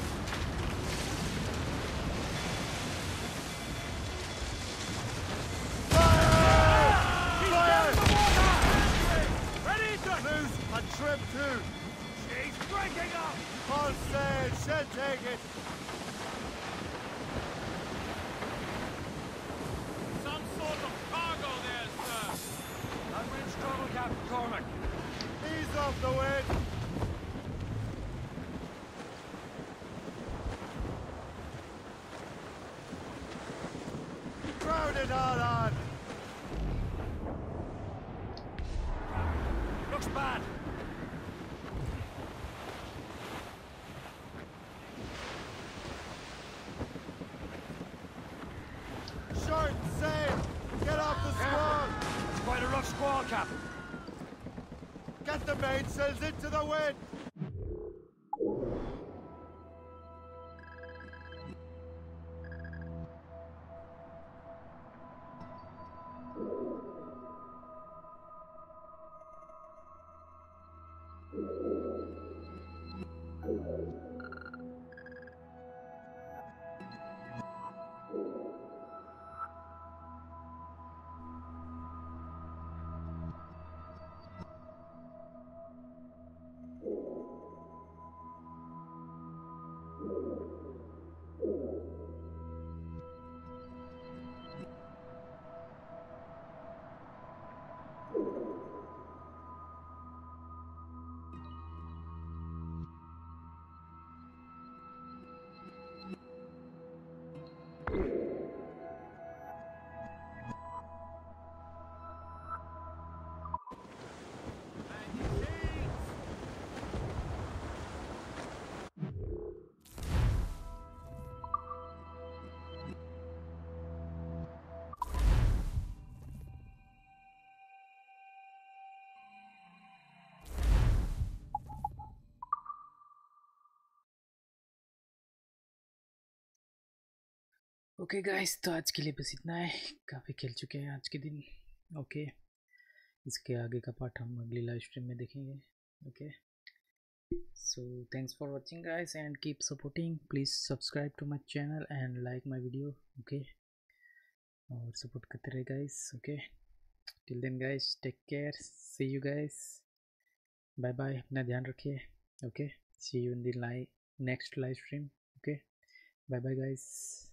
Ready to Loose and trim too! She's breaking up! All sail, she'll take it! Some sort of cargo there, sir. I'm in trouble, Captain Cormac. Ease off the wind! Crowd it all on! Looks bad. Short sail! Get off the squall! It's quite a rough squall, Cap. Get the mainsails into the wind! Okay guys, तो आज के लिए बस इतना है। काफ़ी खेल चुके हैं आज के दिन। ओके, इसके आगे का पार्ट हम अगली लाइव स्ट्रीम में देखेंगे। Okay, so thanks for watching guys and keep supporting. Please subscribe to my channel and like my video. Okay, और सपोर्ट करते रहे guys. Okay, till then guys, take care, see you guys, bye bye, अपना ध्यान रखिए। Okay, see you in the next live stream. Okay, bye bye guys.